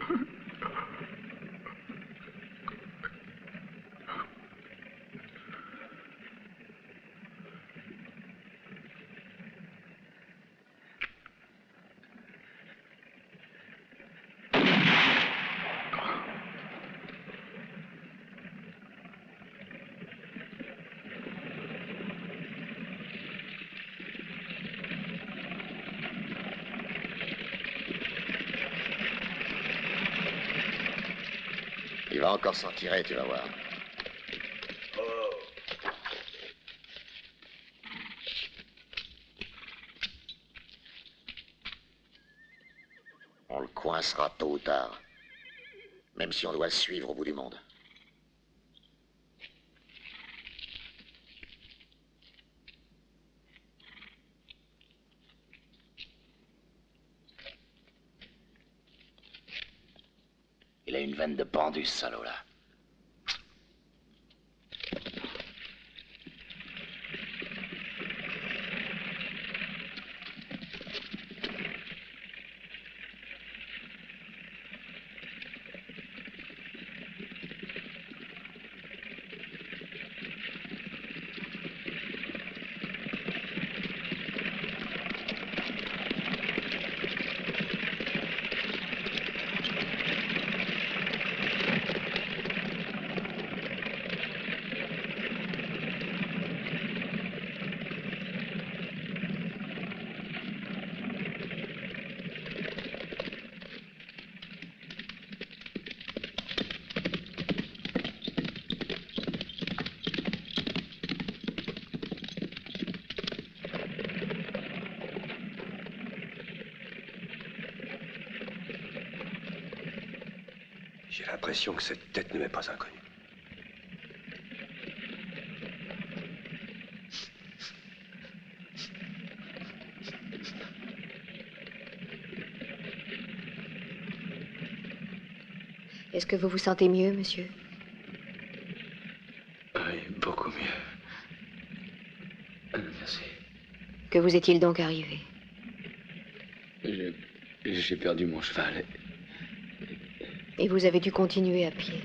Il va encore s'en tirer, tu vas voir. On le coincera tôt ou tard. Même si on doit le suivre au bout du monde. Il a une veine de pendu, ce salaud-là. J'ai l'impression que cette tête ne m'est pas inconnue. Est-ce que vous vous sentez mieux, monsieur? Oui, beaucoup mieux. Merci. Que vous est-il donc arrivé? J'ai perdu mon cheval. Et vous avez dû continuer à pied.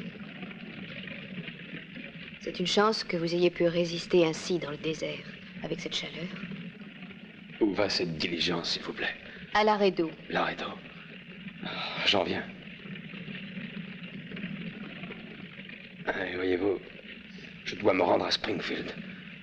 C'est une chance que vous ayez pu résister ainsi dans le désert, avec cette chaleur. Où va cette diligence, s'il vous plaît? À l'arrêt d'eau. L'arrêt d'eau. J'en viens. Et voyez-vous, je dois me rendre à Springfield.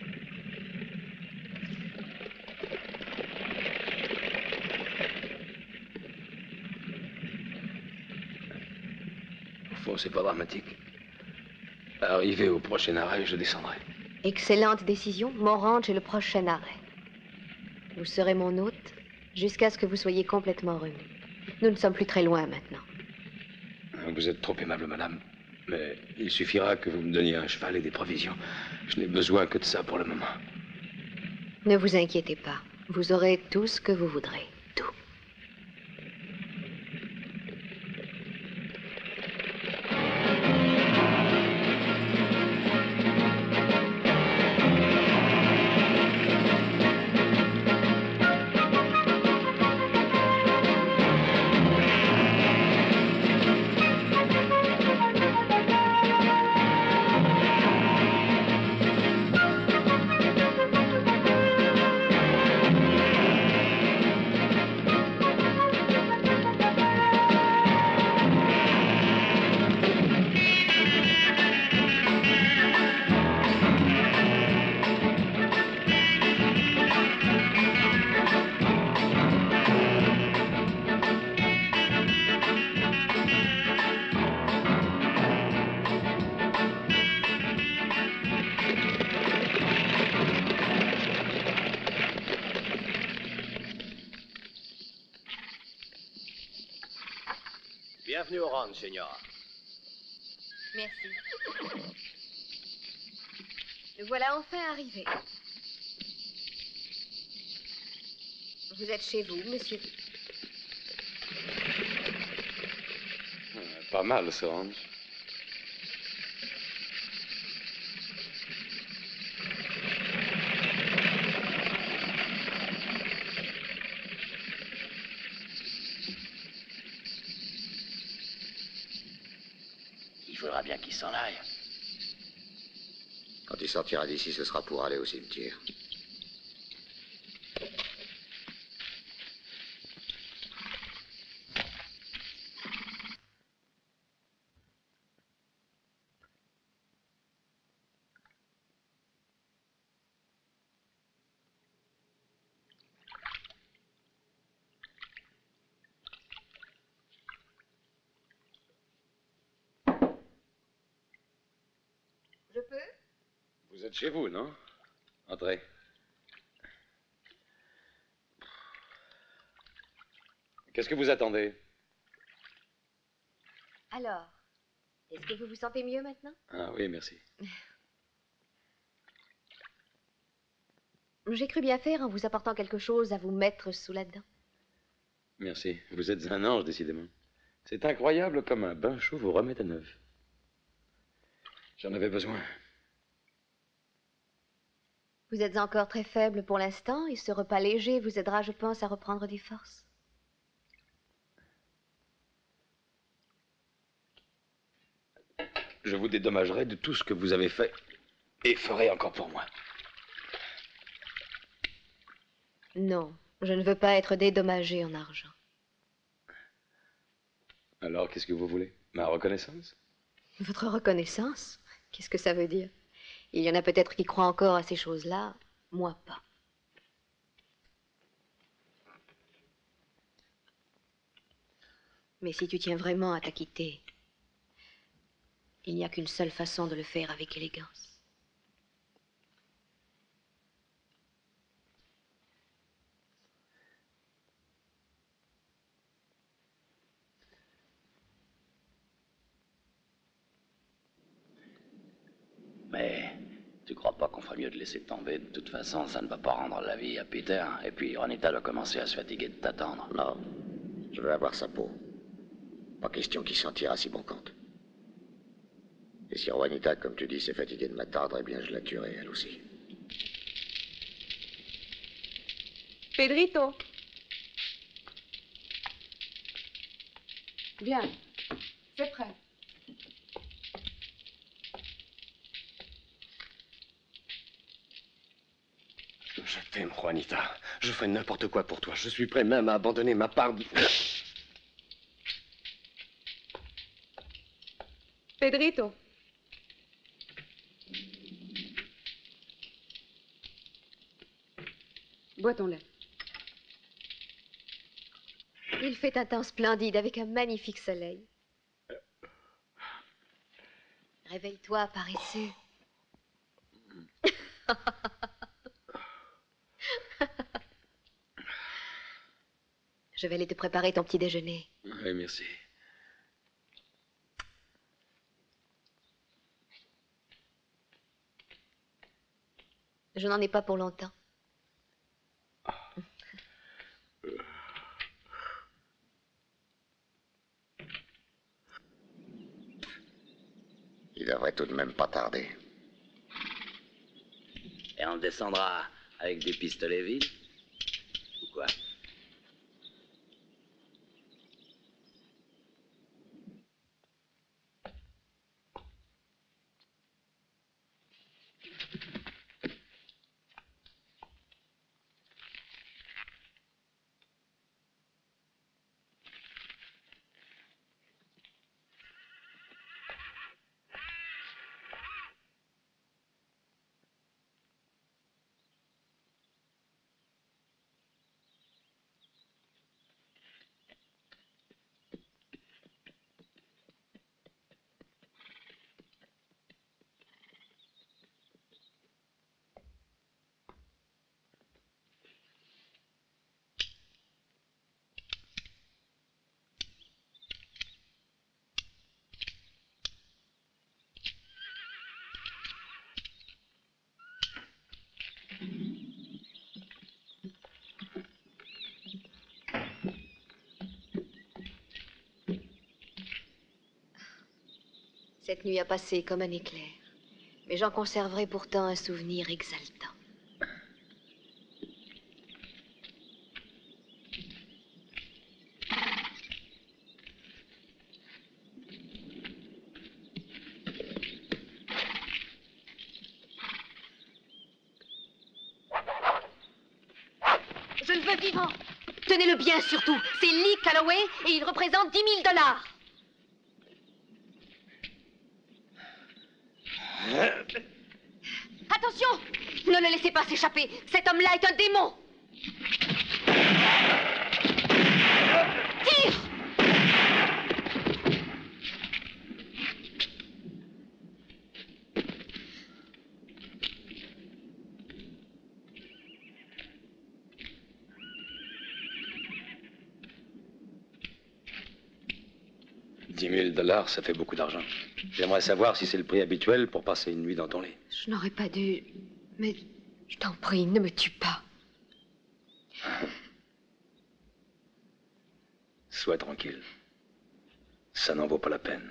C'est pas dramatique. Arrivé au prochain arrêt, je descendrai. Excellente décision. Mon ranch est le prochain arrêt. Vous serez mon hôte jusqu'à ce que vous soyez complètement remis. Nous ne sommes plus très loin maintenant. Vous êtes trop aimable, madame. Mais il suffira que vous me donniez un cheval et des provisions. Je n'ai besoin que de ça pour le moment. Ne vous inquiétez pas. Vous aurez tout ce que vous voudrez. Bienvenue au ranch, Señor. Merci. Le voilà enfin arrivé. Vous êtes chez vous, monsieur? Pas mal, ce ranch. Il faudra bien qu'il s'en aille. Quand il sortira d'ici, ce sera pour aller au cimetière. Je peux? Vous êtes chez vous, non? Entrez. Qu'est-ce que vous attendez? Alors, est-ce que vous vous sentez mieux maintenant? Ah oui, merci. J'ai cru bien faire en vous apportant quelque chose à vous mettre sous la dent. Merci. Vous êtes un ange, décidément. C'est incroyable comme un bain chaud vous remet à neuf. J'en avais besoin. Vous êtes encore très faible pour l'instant et ce repas léger vous aidera, je pense, à reprendre des forces. Je vous dédommagerai de tout ce que vous avez fait et ferez encore pour moi. Non, je ne veux pas être dédommagée en argent. Alors, qu'est-ce que vous voulez? Ma reconnaissance? Votre reconnaissance? Qu'est-ce que ça veut dire? Il y en a peut-être qui croient encore à ces choses-là, moi pas. Mais si tu tiens vraiment à t'acquitter, il n'y a qu'une seule façon de le faire avec élégance. Mais tu crois pas qu'on ferait mieux de laisser tomber? De toute façon, ça ne va pas rendre la vie à Peter. Et puis, Juanita doit commencer à se fatiguer de t'attendre. Non, je veux avoir sa peau. Pas question qu'il s'en tire à si bon compte. Et si Juanita, comme tu dis, s'est fatiguée de m'attendre, eh bien, je la tuerai, elle aussi. Pedrito. Viens, c'est prêt. Je t'aime, Juanita. Je ferai n'importe quoi pour toi. Je suis prêt même à abandonner ma part de... Pedrito. Bois ton lait. Il fait un temps splendide avec un magnifique soleil. Réveille-toi, paresseux. Je vais aller te préparer ton petit déjeuner. Oui, merci. Je n'en ai pas pour longtemps. Il devrait tout de même pas tarder. Et on descendra avec des pistolets vides? Ou quoi? Cette nuit a passé comme un éclair, mais j'en conserverai pourtant un souvenir exaltant. est vivant. Tenez-le bien surtout. C'est Lee Calloway et il représente dix mille dollars. Attention! Ne le laissez pas s'échapper. Cet homme-là est un démon. Tire! Dix mille dollars, ça fait beaucoup d'argent. J'aimerais savoir si c'est le prix habituel pour passer une nuit dans ton lit. Je n'aurais pas dû... Mais je t'en prie, ne me tue pas. Sois tranquille. Ça n'en vaut pas la peine.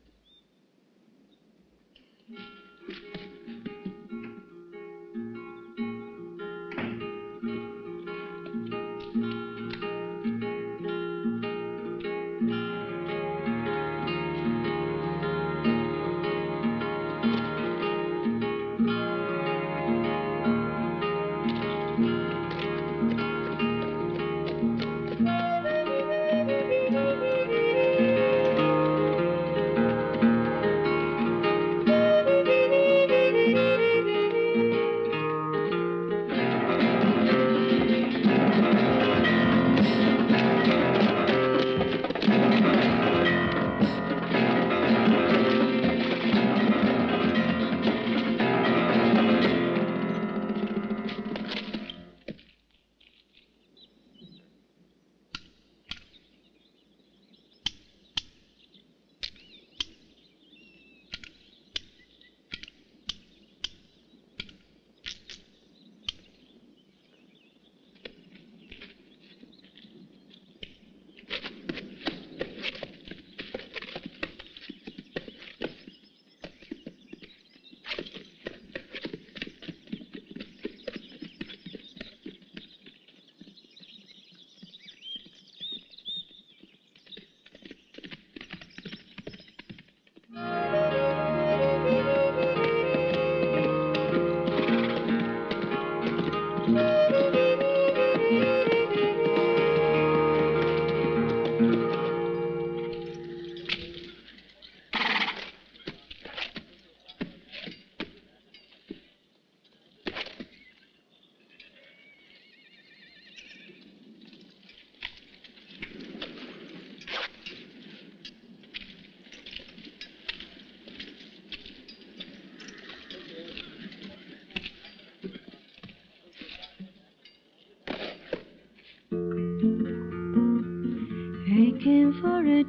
Aching for a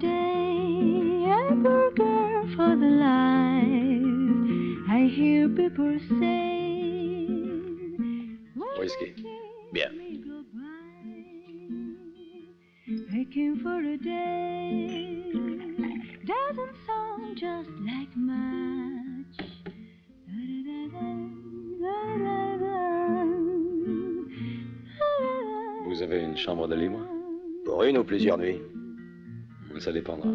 day, a burger for the life. I hear people say, Whisky. Bien. aching for a day doesn't sound just like much. Vous avez une chambre de libre? Pour une ou plusieurs nuits? Ça dépendra.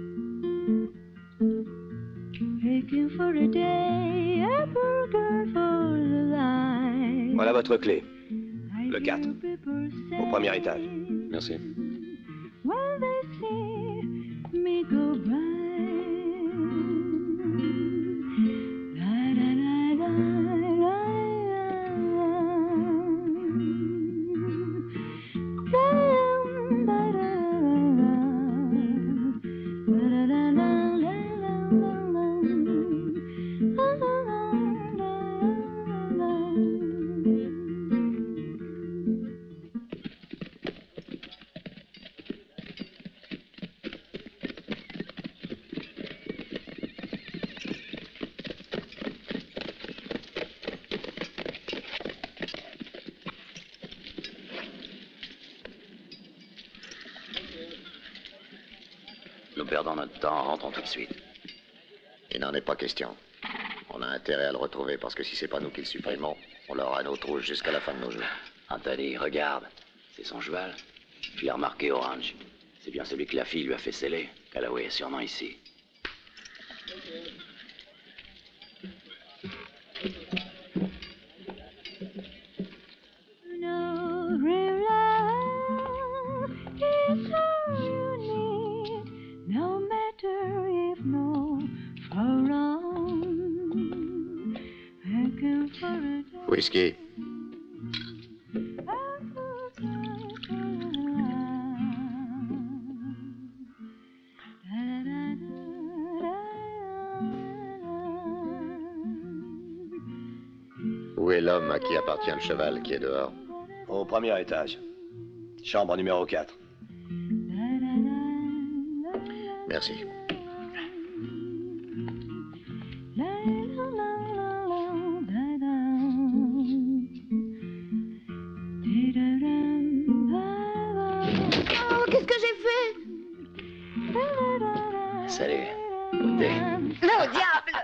Aching for a day, a burger for the life. Voilà votre clé. Le quatre. Au premier étage. Merci. When they see me go by. La, la, la, la, la, Nous perdons notre temps, rentrons tout de suite. Il n'en est pas question. On a intérêt à le retrouver parce que si c'est pas nous qui le supprimons, on l'aura à notre rouge jusqu'à la fin de nos jours. Anthony, regarde. C'est son cheval. Je l'ai remarqué au ranch. C'est bien celui que la fille lui a fait sceller. Calloway est sûrement ici. No real life. Whisky. Où est l'homme à qui appartient le cheval qui est dehors? Au premier étage. Chambre numéro quatre. Merci. Oh, qu'est-ce que j'ai fait? Salut. Goûtez. Non, au diable!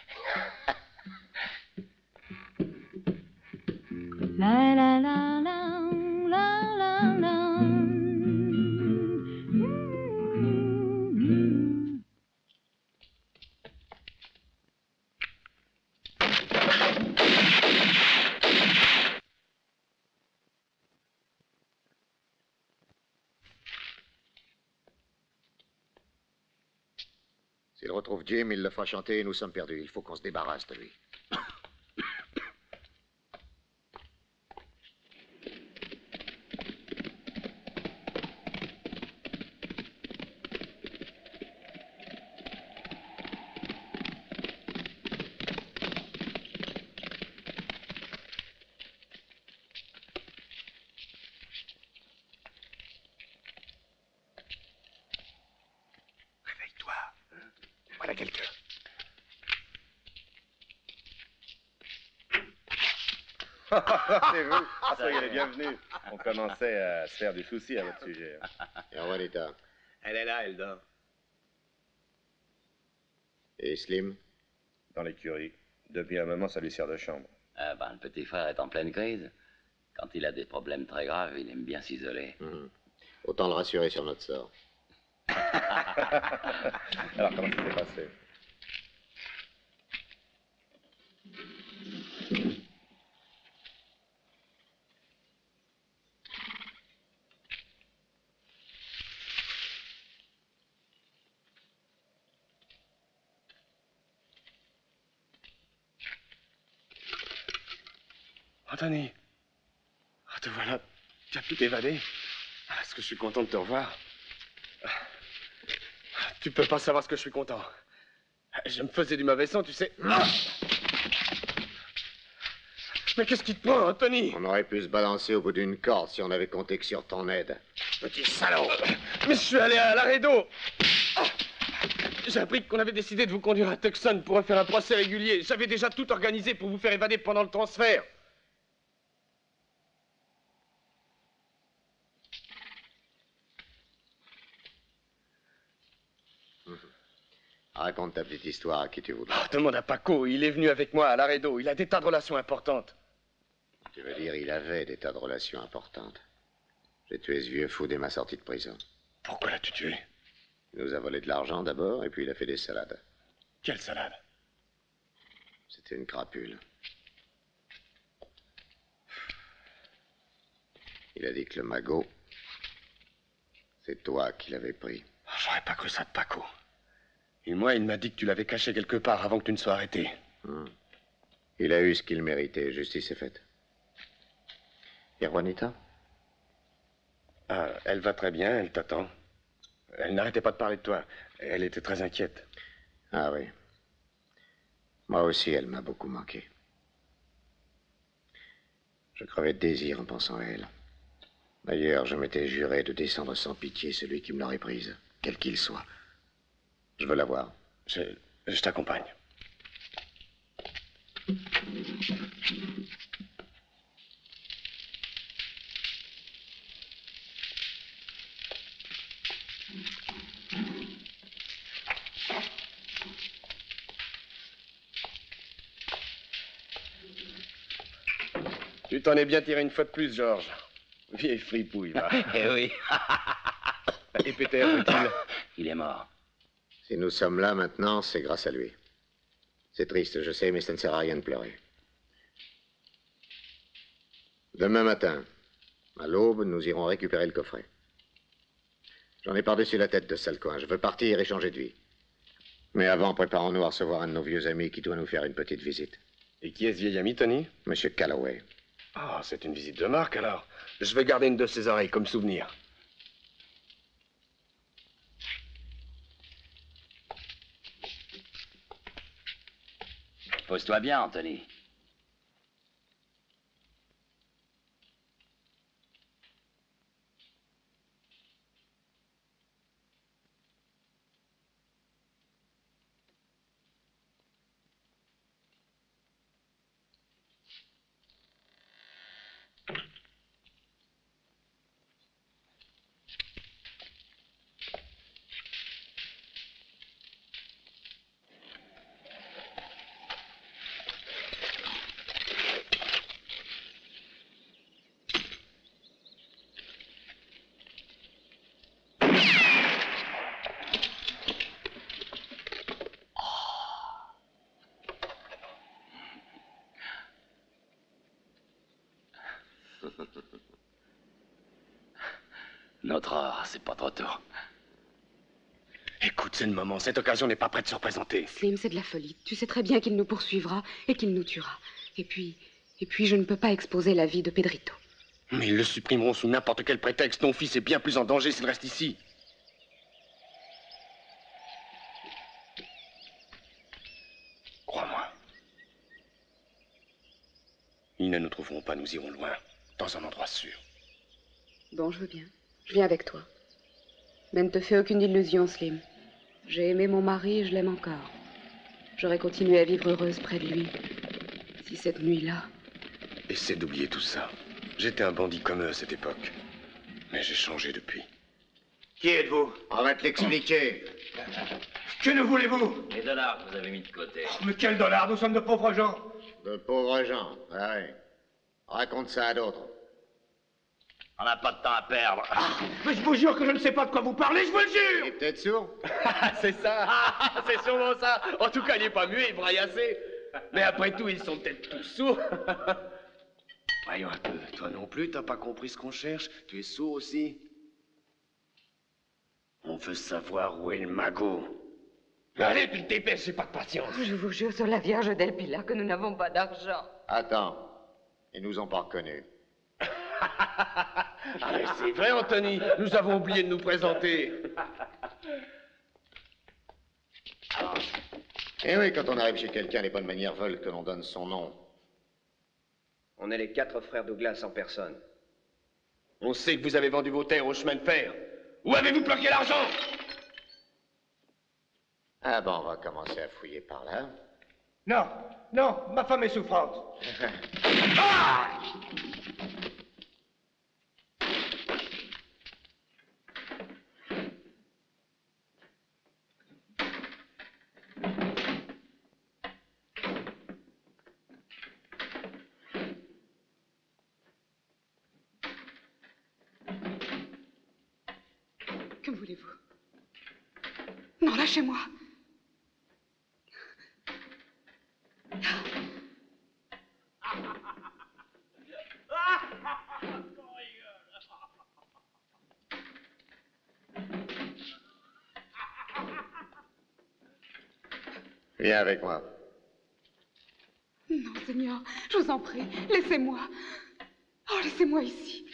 La la la la la la la. S'il retrouve Jim, il le fera chanter et nous sommes perdus. Il faut qu'on se débarrasse de lui. Voilà quelqu'un. C'est vous. Soyez les bienvenus. On commençait à se faire du souci à votre sujet. Et Juanita? Elle est là, elle dort. Et Slim? Dans l'écurie. Depuis un moment, ça lui sert de chambre. Ah ben, le petit frère est en pleine crise. Quand il a des problèmes très graves, il aime bien s'isoler. Mmh. Autant le rassurer sur notre sort. Alors, comment ça s'est passé? Anthony. Ah, te voilà. Tu as pu t'évader. Ah, est-ce que je suis content de te revoir? Tu peux pas savoir ce que je suis content. Je me faisais du mauvais sang, tu sais. Mais qu'est-ce qui te prend, Anthony? On aurait pu se balancer au bout d'une corde si on avait compté que sur ton aide. Petit salaud! Mais je suis allé à Laredo. J'ai appris qu'on avait décidé de vous conduire à Tucson pour refaire un procès régulier. J'avais déjà tout organisé pour vous faire évader pendant le transfert. Raconte ta petite histoire à qui tu voudras. Oh, demande à Paco, il est venu avec moi à Laredo. Il a des tas de relations importantes. Tu veux dire, il avait des tas de relations importantes. J'ai tué ce vieux fou dès ma sortie de prison. Pourquoi l'as-tu tué? Il nous a volé de l'argent d'abord, et puis il a fait des salades. Quelle salade? C'était une crapule. Il a dit que le magot, c'est toi qui l'avais pris. Oh, j'aurais pas cru ça de Paco. Et moi, il m'a dit que tu l'avais caché quelque part avant que tu ne sois arrêté. Hum. Il a eu ce qu'il méritait, justice est faite. Et Juanita? Ah, elle va très bien, elle t'attend. Elle n'arrêtait pas de parler de toi. Elle était très inquiète. Ah oui. Moi aussi, elle m'a beaucoup manqué. Je crevais de désir en pensant à elle. D'ailleurs, je m'étais juré de descendre sans pitié celui qui me l'aurait prise, quel qu'il soit. Je veux la voir. Je, je t'accompagne. Tu t'en es bien tiré une fois de plus, Georges. Vieille fripouille, va. Eh oui. Et Peter, où est-il? Il est mort. Si nous sommes là maintenant, c'est grâce à lui. C'est triste, je sais, mais ça ne sert à rien de pleurer. Demain matin, à l'aube, nous irons récupérer le coffret. J'en ai par-dessus la tête de ce sale coin. Je veux partir et changer de vie. Mais avant, préparons-nous à recevoir un de nos vieux amis qui doit nous faire une petite visite. Et qui est ce vieil ami, Tony? Monsieur Calloway. Ah, c'est une visite de marque, alors. Je vais garder une de ses oreilles comme souvenir. Pose-toi bien, Anthony. Notre heure, c'est pas trop tôt. Écoute, c'est le moment. Cette occasion n'est pas prête de se représenter. Slim, c'est de la folie. Tu sais très bien qu'il nous poursuivra et qu'il nous tuera. Et puis, et puis, je ne peux pas exposer la vie de Pedrito. Mais ils le supprimeront sous n'importe quel prétexte. Ton fils est bien plus en danger s'il reste ici. Crois-moi. Ils ne nous trouveront pas, nous irons loin, dans un endroit sûr. Bon, je veux bien. Je viens avec toi. Mais ne te fais aucune illusion, Slim. J'ai aimé mon mari et je l'aime encore. J'aurais continué à vivre heureuse près de lui. Si cette nuit-là... Essaie d'oublier tout ça. J'étais un bandit comme eux à cette époque. Mais j'ai changé depuis. Qui êtes-vous? On va te l'expliquer. Que ne voulez-vous? Les dollars que vous avez mis de côté. Mais quels dollars? Nous sommes de pauvres gens. De pauvres gens, ah oui. Raconte ça à d'autres. On n'a pas de temps à perdre. Mais je vous jure que je ne sais pas de quoi vous parlez, je vous le jure. Il est peut-être sourd. C'est ça. C'est sûrement ça. En tout cas, il n'est pas muet, il braille assez. Mais après tout, ils sont peut-être tous sourds. Voyons un peu. Toi non plus, t'as pas compris ce qu'on cherche? Tu es sourd aussi? On veut savoir où est le magot. Mais allez, tu te dépêches, j'ai pas de patience. Je vous jure sur la Vierge d'El Pilar que nous n'avons pas d'argent. Attends. Ils nous ont pas reconnus. Ah, mais c'est vrai, Anthony. Nous avons oublié de nous présenter. Eh oui, quand on arrive chez quelqu'un, les bonnes manières veulent que l'on donne son nom. On est les quatre frères Douglas en personne. On sait que vous avez vendu vos terres au chemin de fer. Où avez-vous planqué l'argent? Ah bon, on va commencer à fouiller par là. Non, non, ma femme est souffrante. Ah! Que voulez-vous? Non, lâchez-moi. Viens avec moi. Non, Seigneur, je vous en prie, laissez-moi. Oh, laissez-moi ici.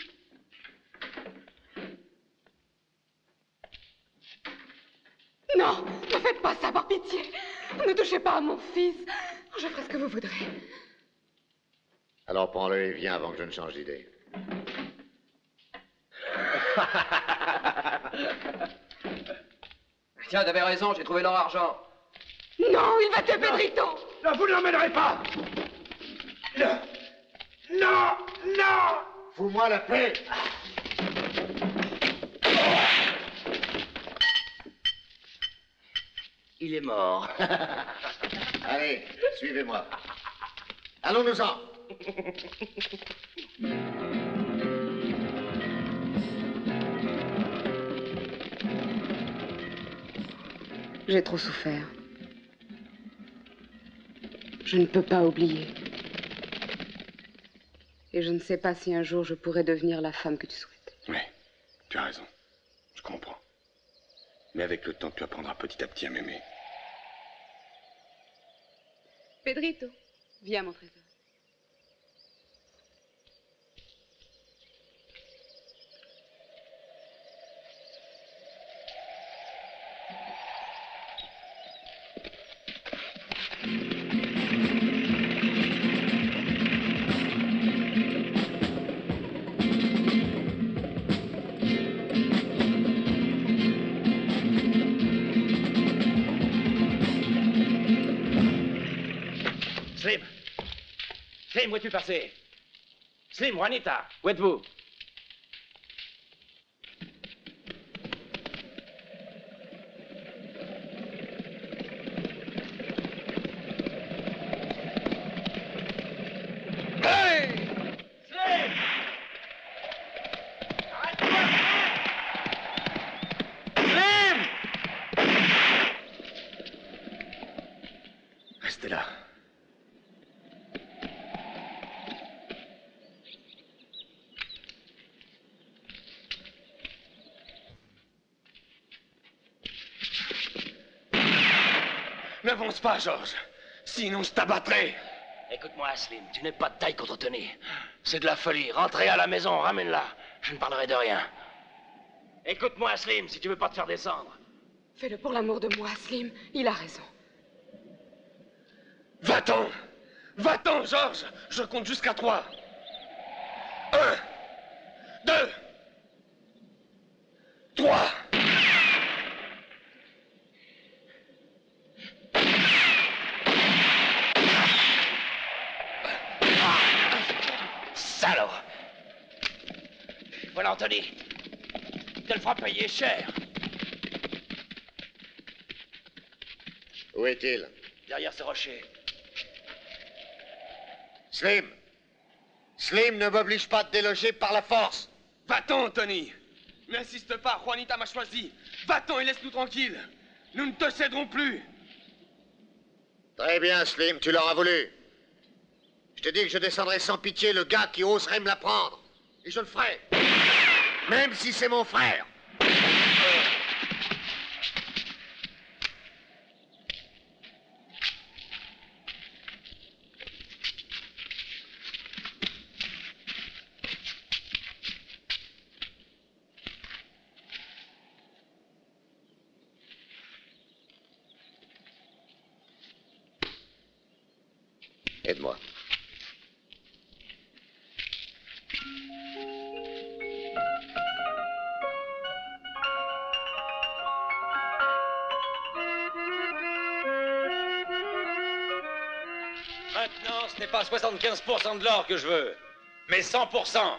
Non, ne faites pas ça, par pitié. Ne touchez pas à mon fils. Je ferai ce que vous voudrez. Alors prends-le et viens avant que je ne change d'idée. Tiens, t'avais raison, j'ai trouvé leur argent. Non, il va tuer Pedrito. Non, vous ne l'emmènerez pas. Non, non, non. Fous-moi la paix. Il est mort. Allez, suivez-moi. Allons-nous-en. J'ai trop souffert. Je ne peux pas oublier. Et je ne sais pas si un jour je pourrai devenir la femme que tu souhaites. Oui, tu as raison. Je comprends. Mais avec le temps, tu apprendras petit à petit à m'aimer. Pedrito, Viens, mon trésor. Slim Slim, où es-tu passé? Slim, Juanita, où êtes-vous? Hey! Slim! Slim! Restez là. N'avance pas, Georges. Sinon, je t'abattrai. Écoute-moi, Slim, tu n'es pas de taille contre Tony. C'est de la folie. Rentrez à la maison, ramène-la. Je ne parlerai de rien. Écoute-moi, Slim, si tu veux pas te faire descendre. Fais-le pour l'amour de moi, Slim. Il a raison. Va-t'en! Va-t'en, Georges! Je compte jusqu'à trois. Un, deux, trois. Salaud! Voilà, Anthony. Tu le feras payer cher. Où est-il? Derrière ce rocher. Slim! Slim ne m'oblige pas de déloger par la force. Va-t'en, Tony. N'insiste pas, Juanita m'a choisi. Va-t'en et laisse-nous tranquilles. Nous ne te céderons plus. Très bien, Slim, tu l'auras voulu. Je te dis que je descendrai sans pitié le gars qui oserait me la prendre. Et je le ferai. Même si c'est mon frère. Aide-moi. Maintenant, ce n'est pas soixante-quinze pour cent de l'or que je veux, mais cent pour cent.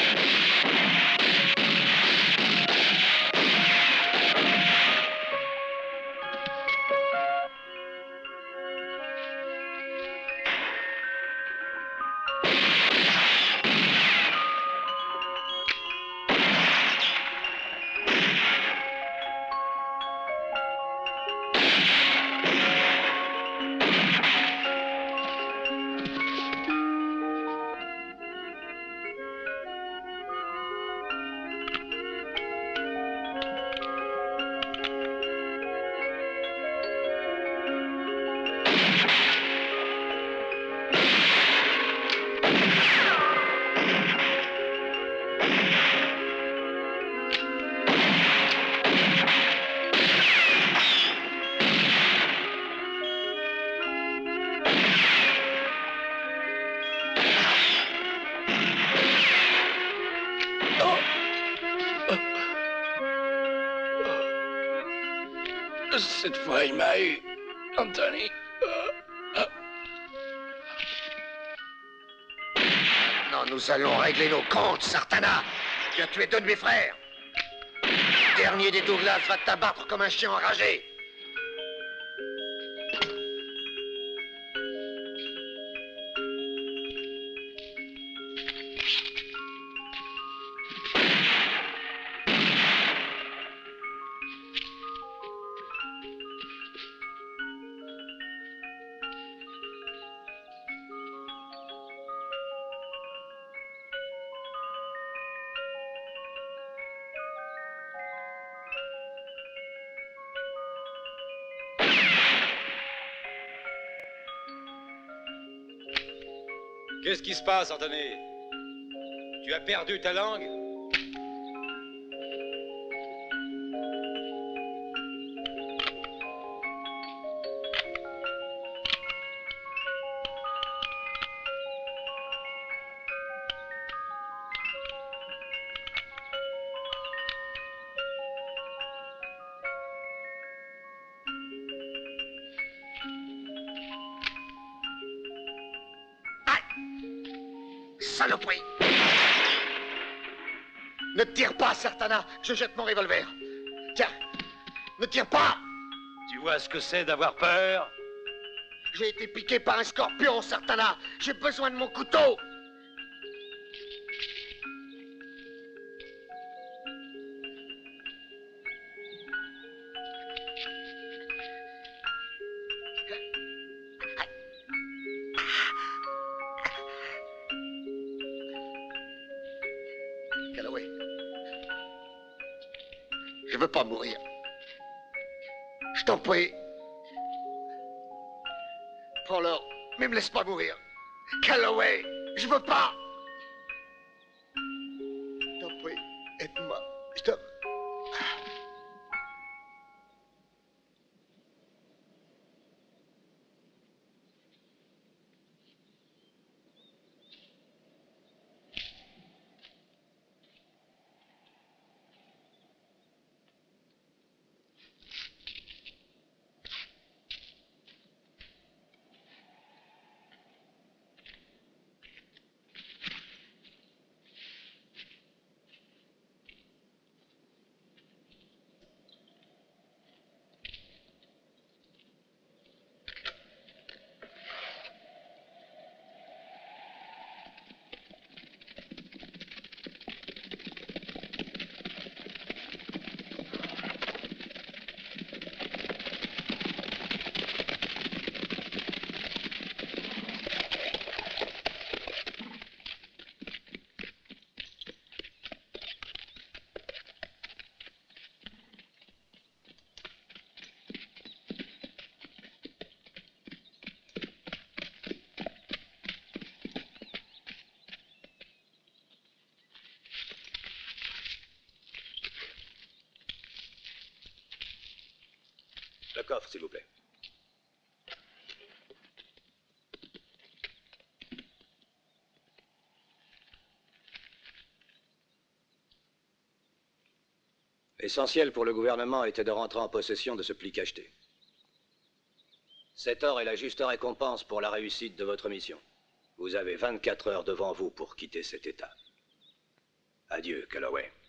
Cette fois, il m'a eu, Anthony. Maintenant, nous allons régler nos comptes, Sartana. Tu as tué deux de mes frères. Le dernier des Douglas va t'abattre comme un chien enragé. Qu'est-ce qui se passe, Anthony? Tu as perdu ta langue? Saloperie! Ne tire pas, Sartana. Je jette mon revolver. Tiens, ne tire pas! Tu vois ce que c'est d'avoir peur? J'ai été piqué par un scorpion, Sartana. J'ai besoin de mon couteau. Calloway, je veux pas mourir. Je t'en prie. Prends-le, mais me laisse pas mourir. Calloway, je veux pas. Je t'en prie, aide-moi. Je t'en... Le coffre, s'il vous plaît. L'essentiel pour le gouvernement était de rentrer en possession de ce pli cacheté. Cet or est la juste récompense pour la réussite de votre mission. Vous avez vingt-quatre heures devant vous pour quitter cet État. Adieu, Calloway.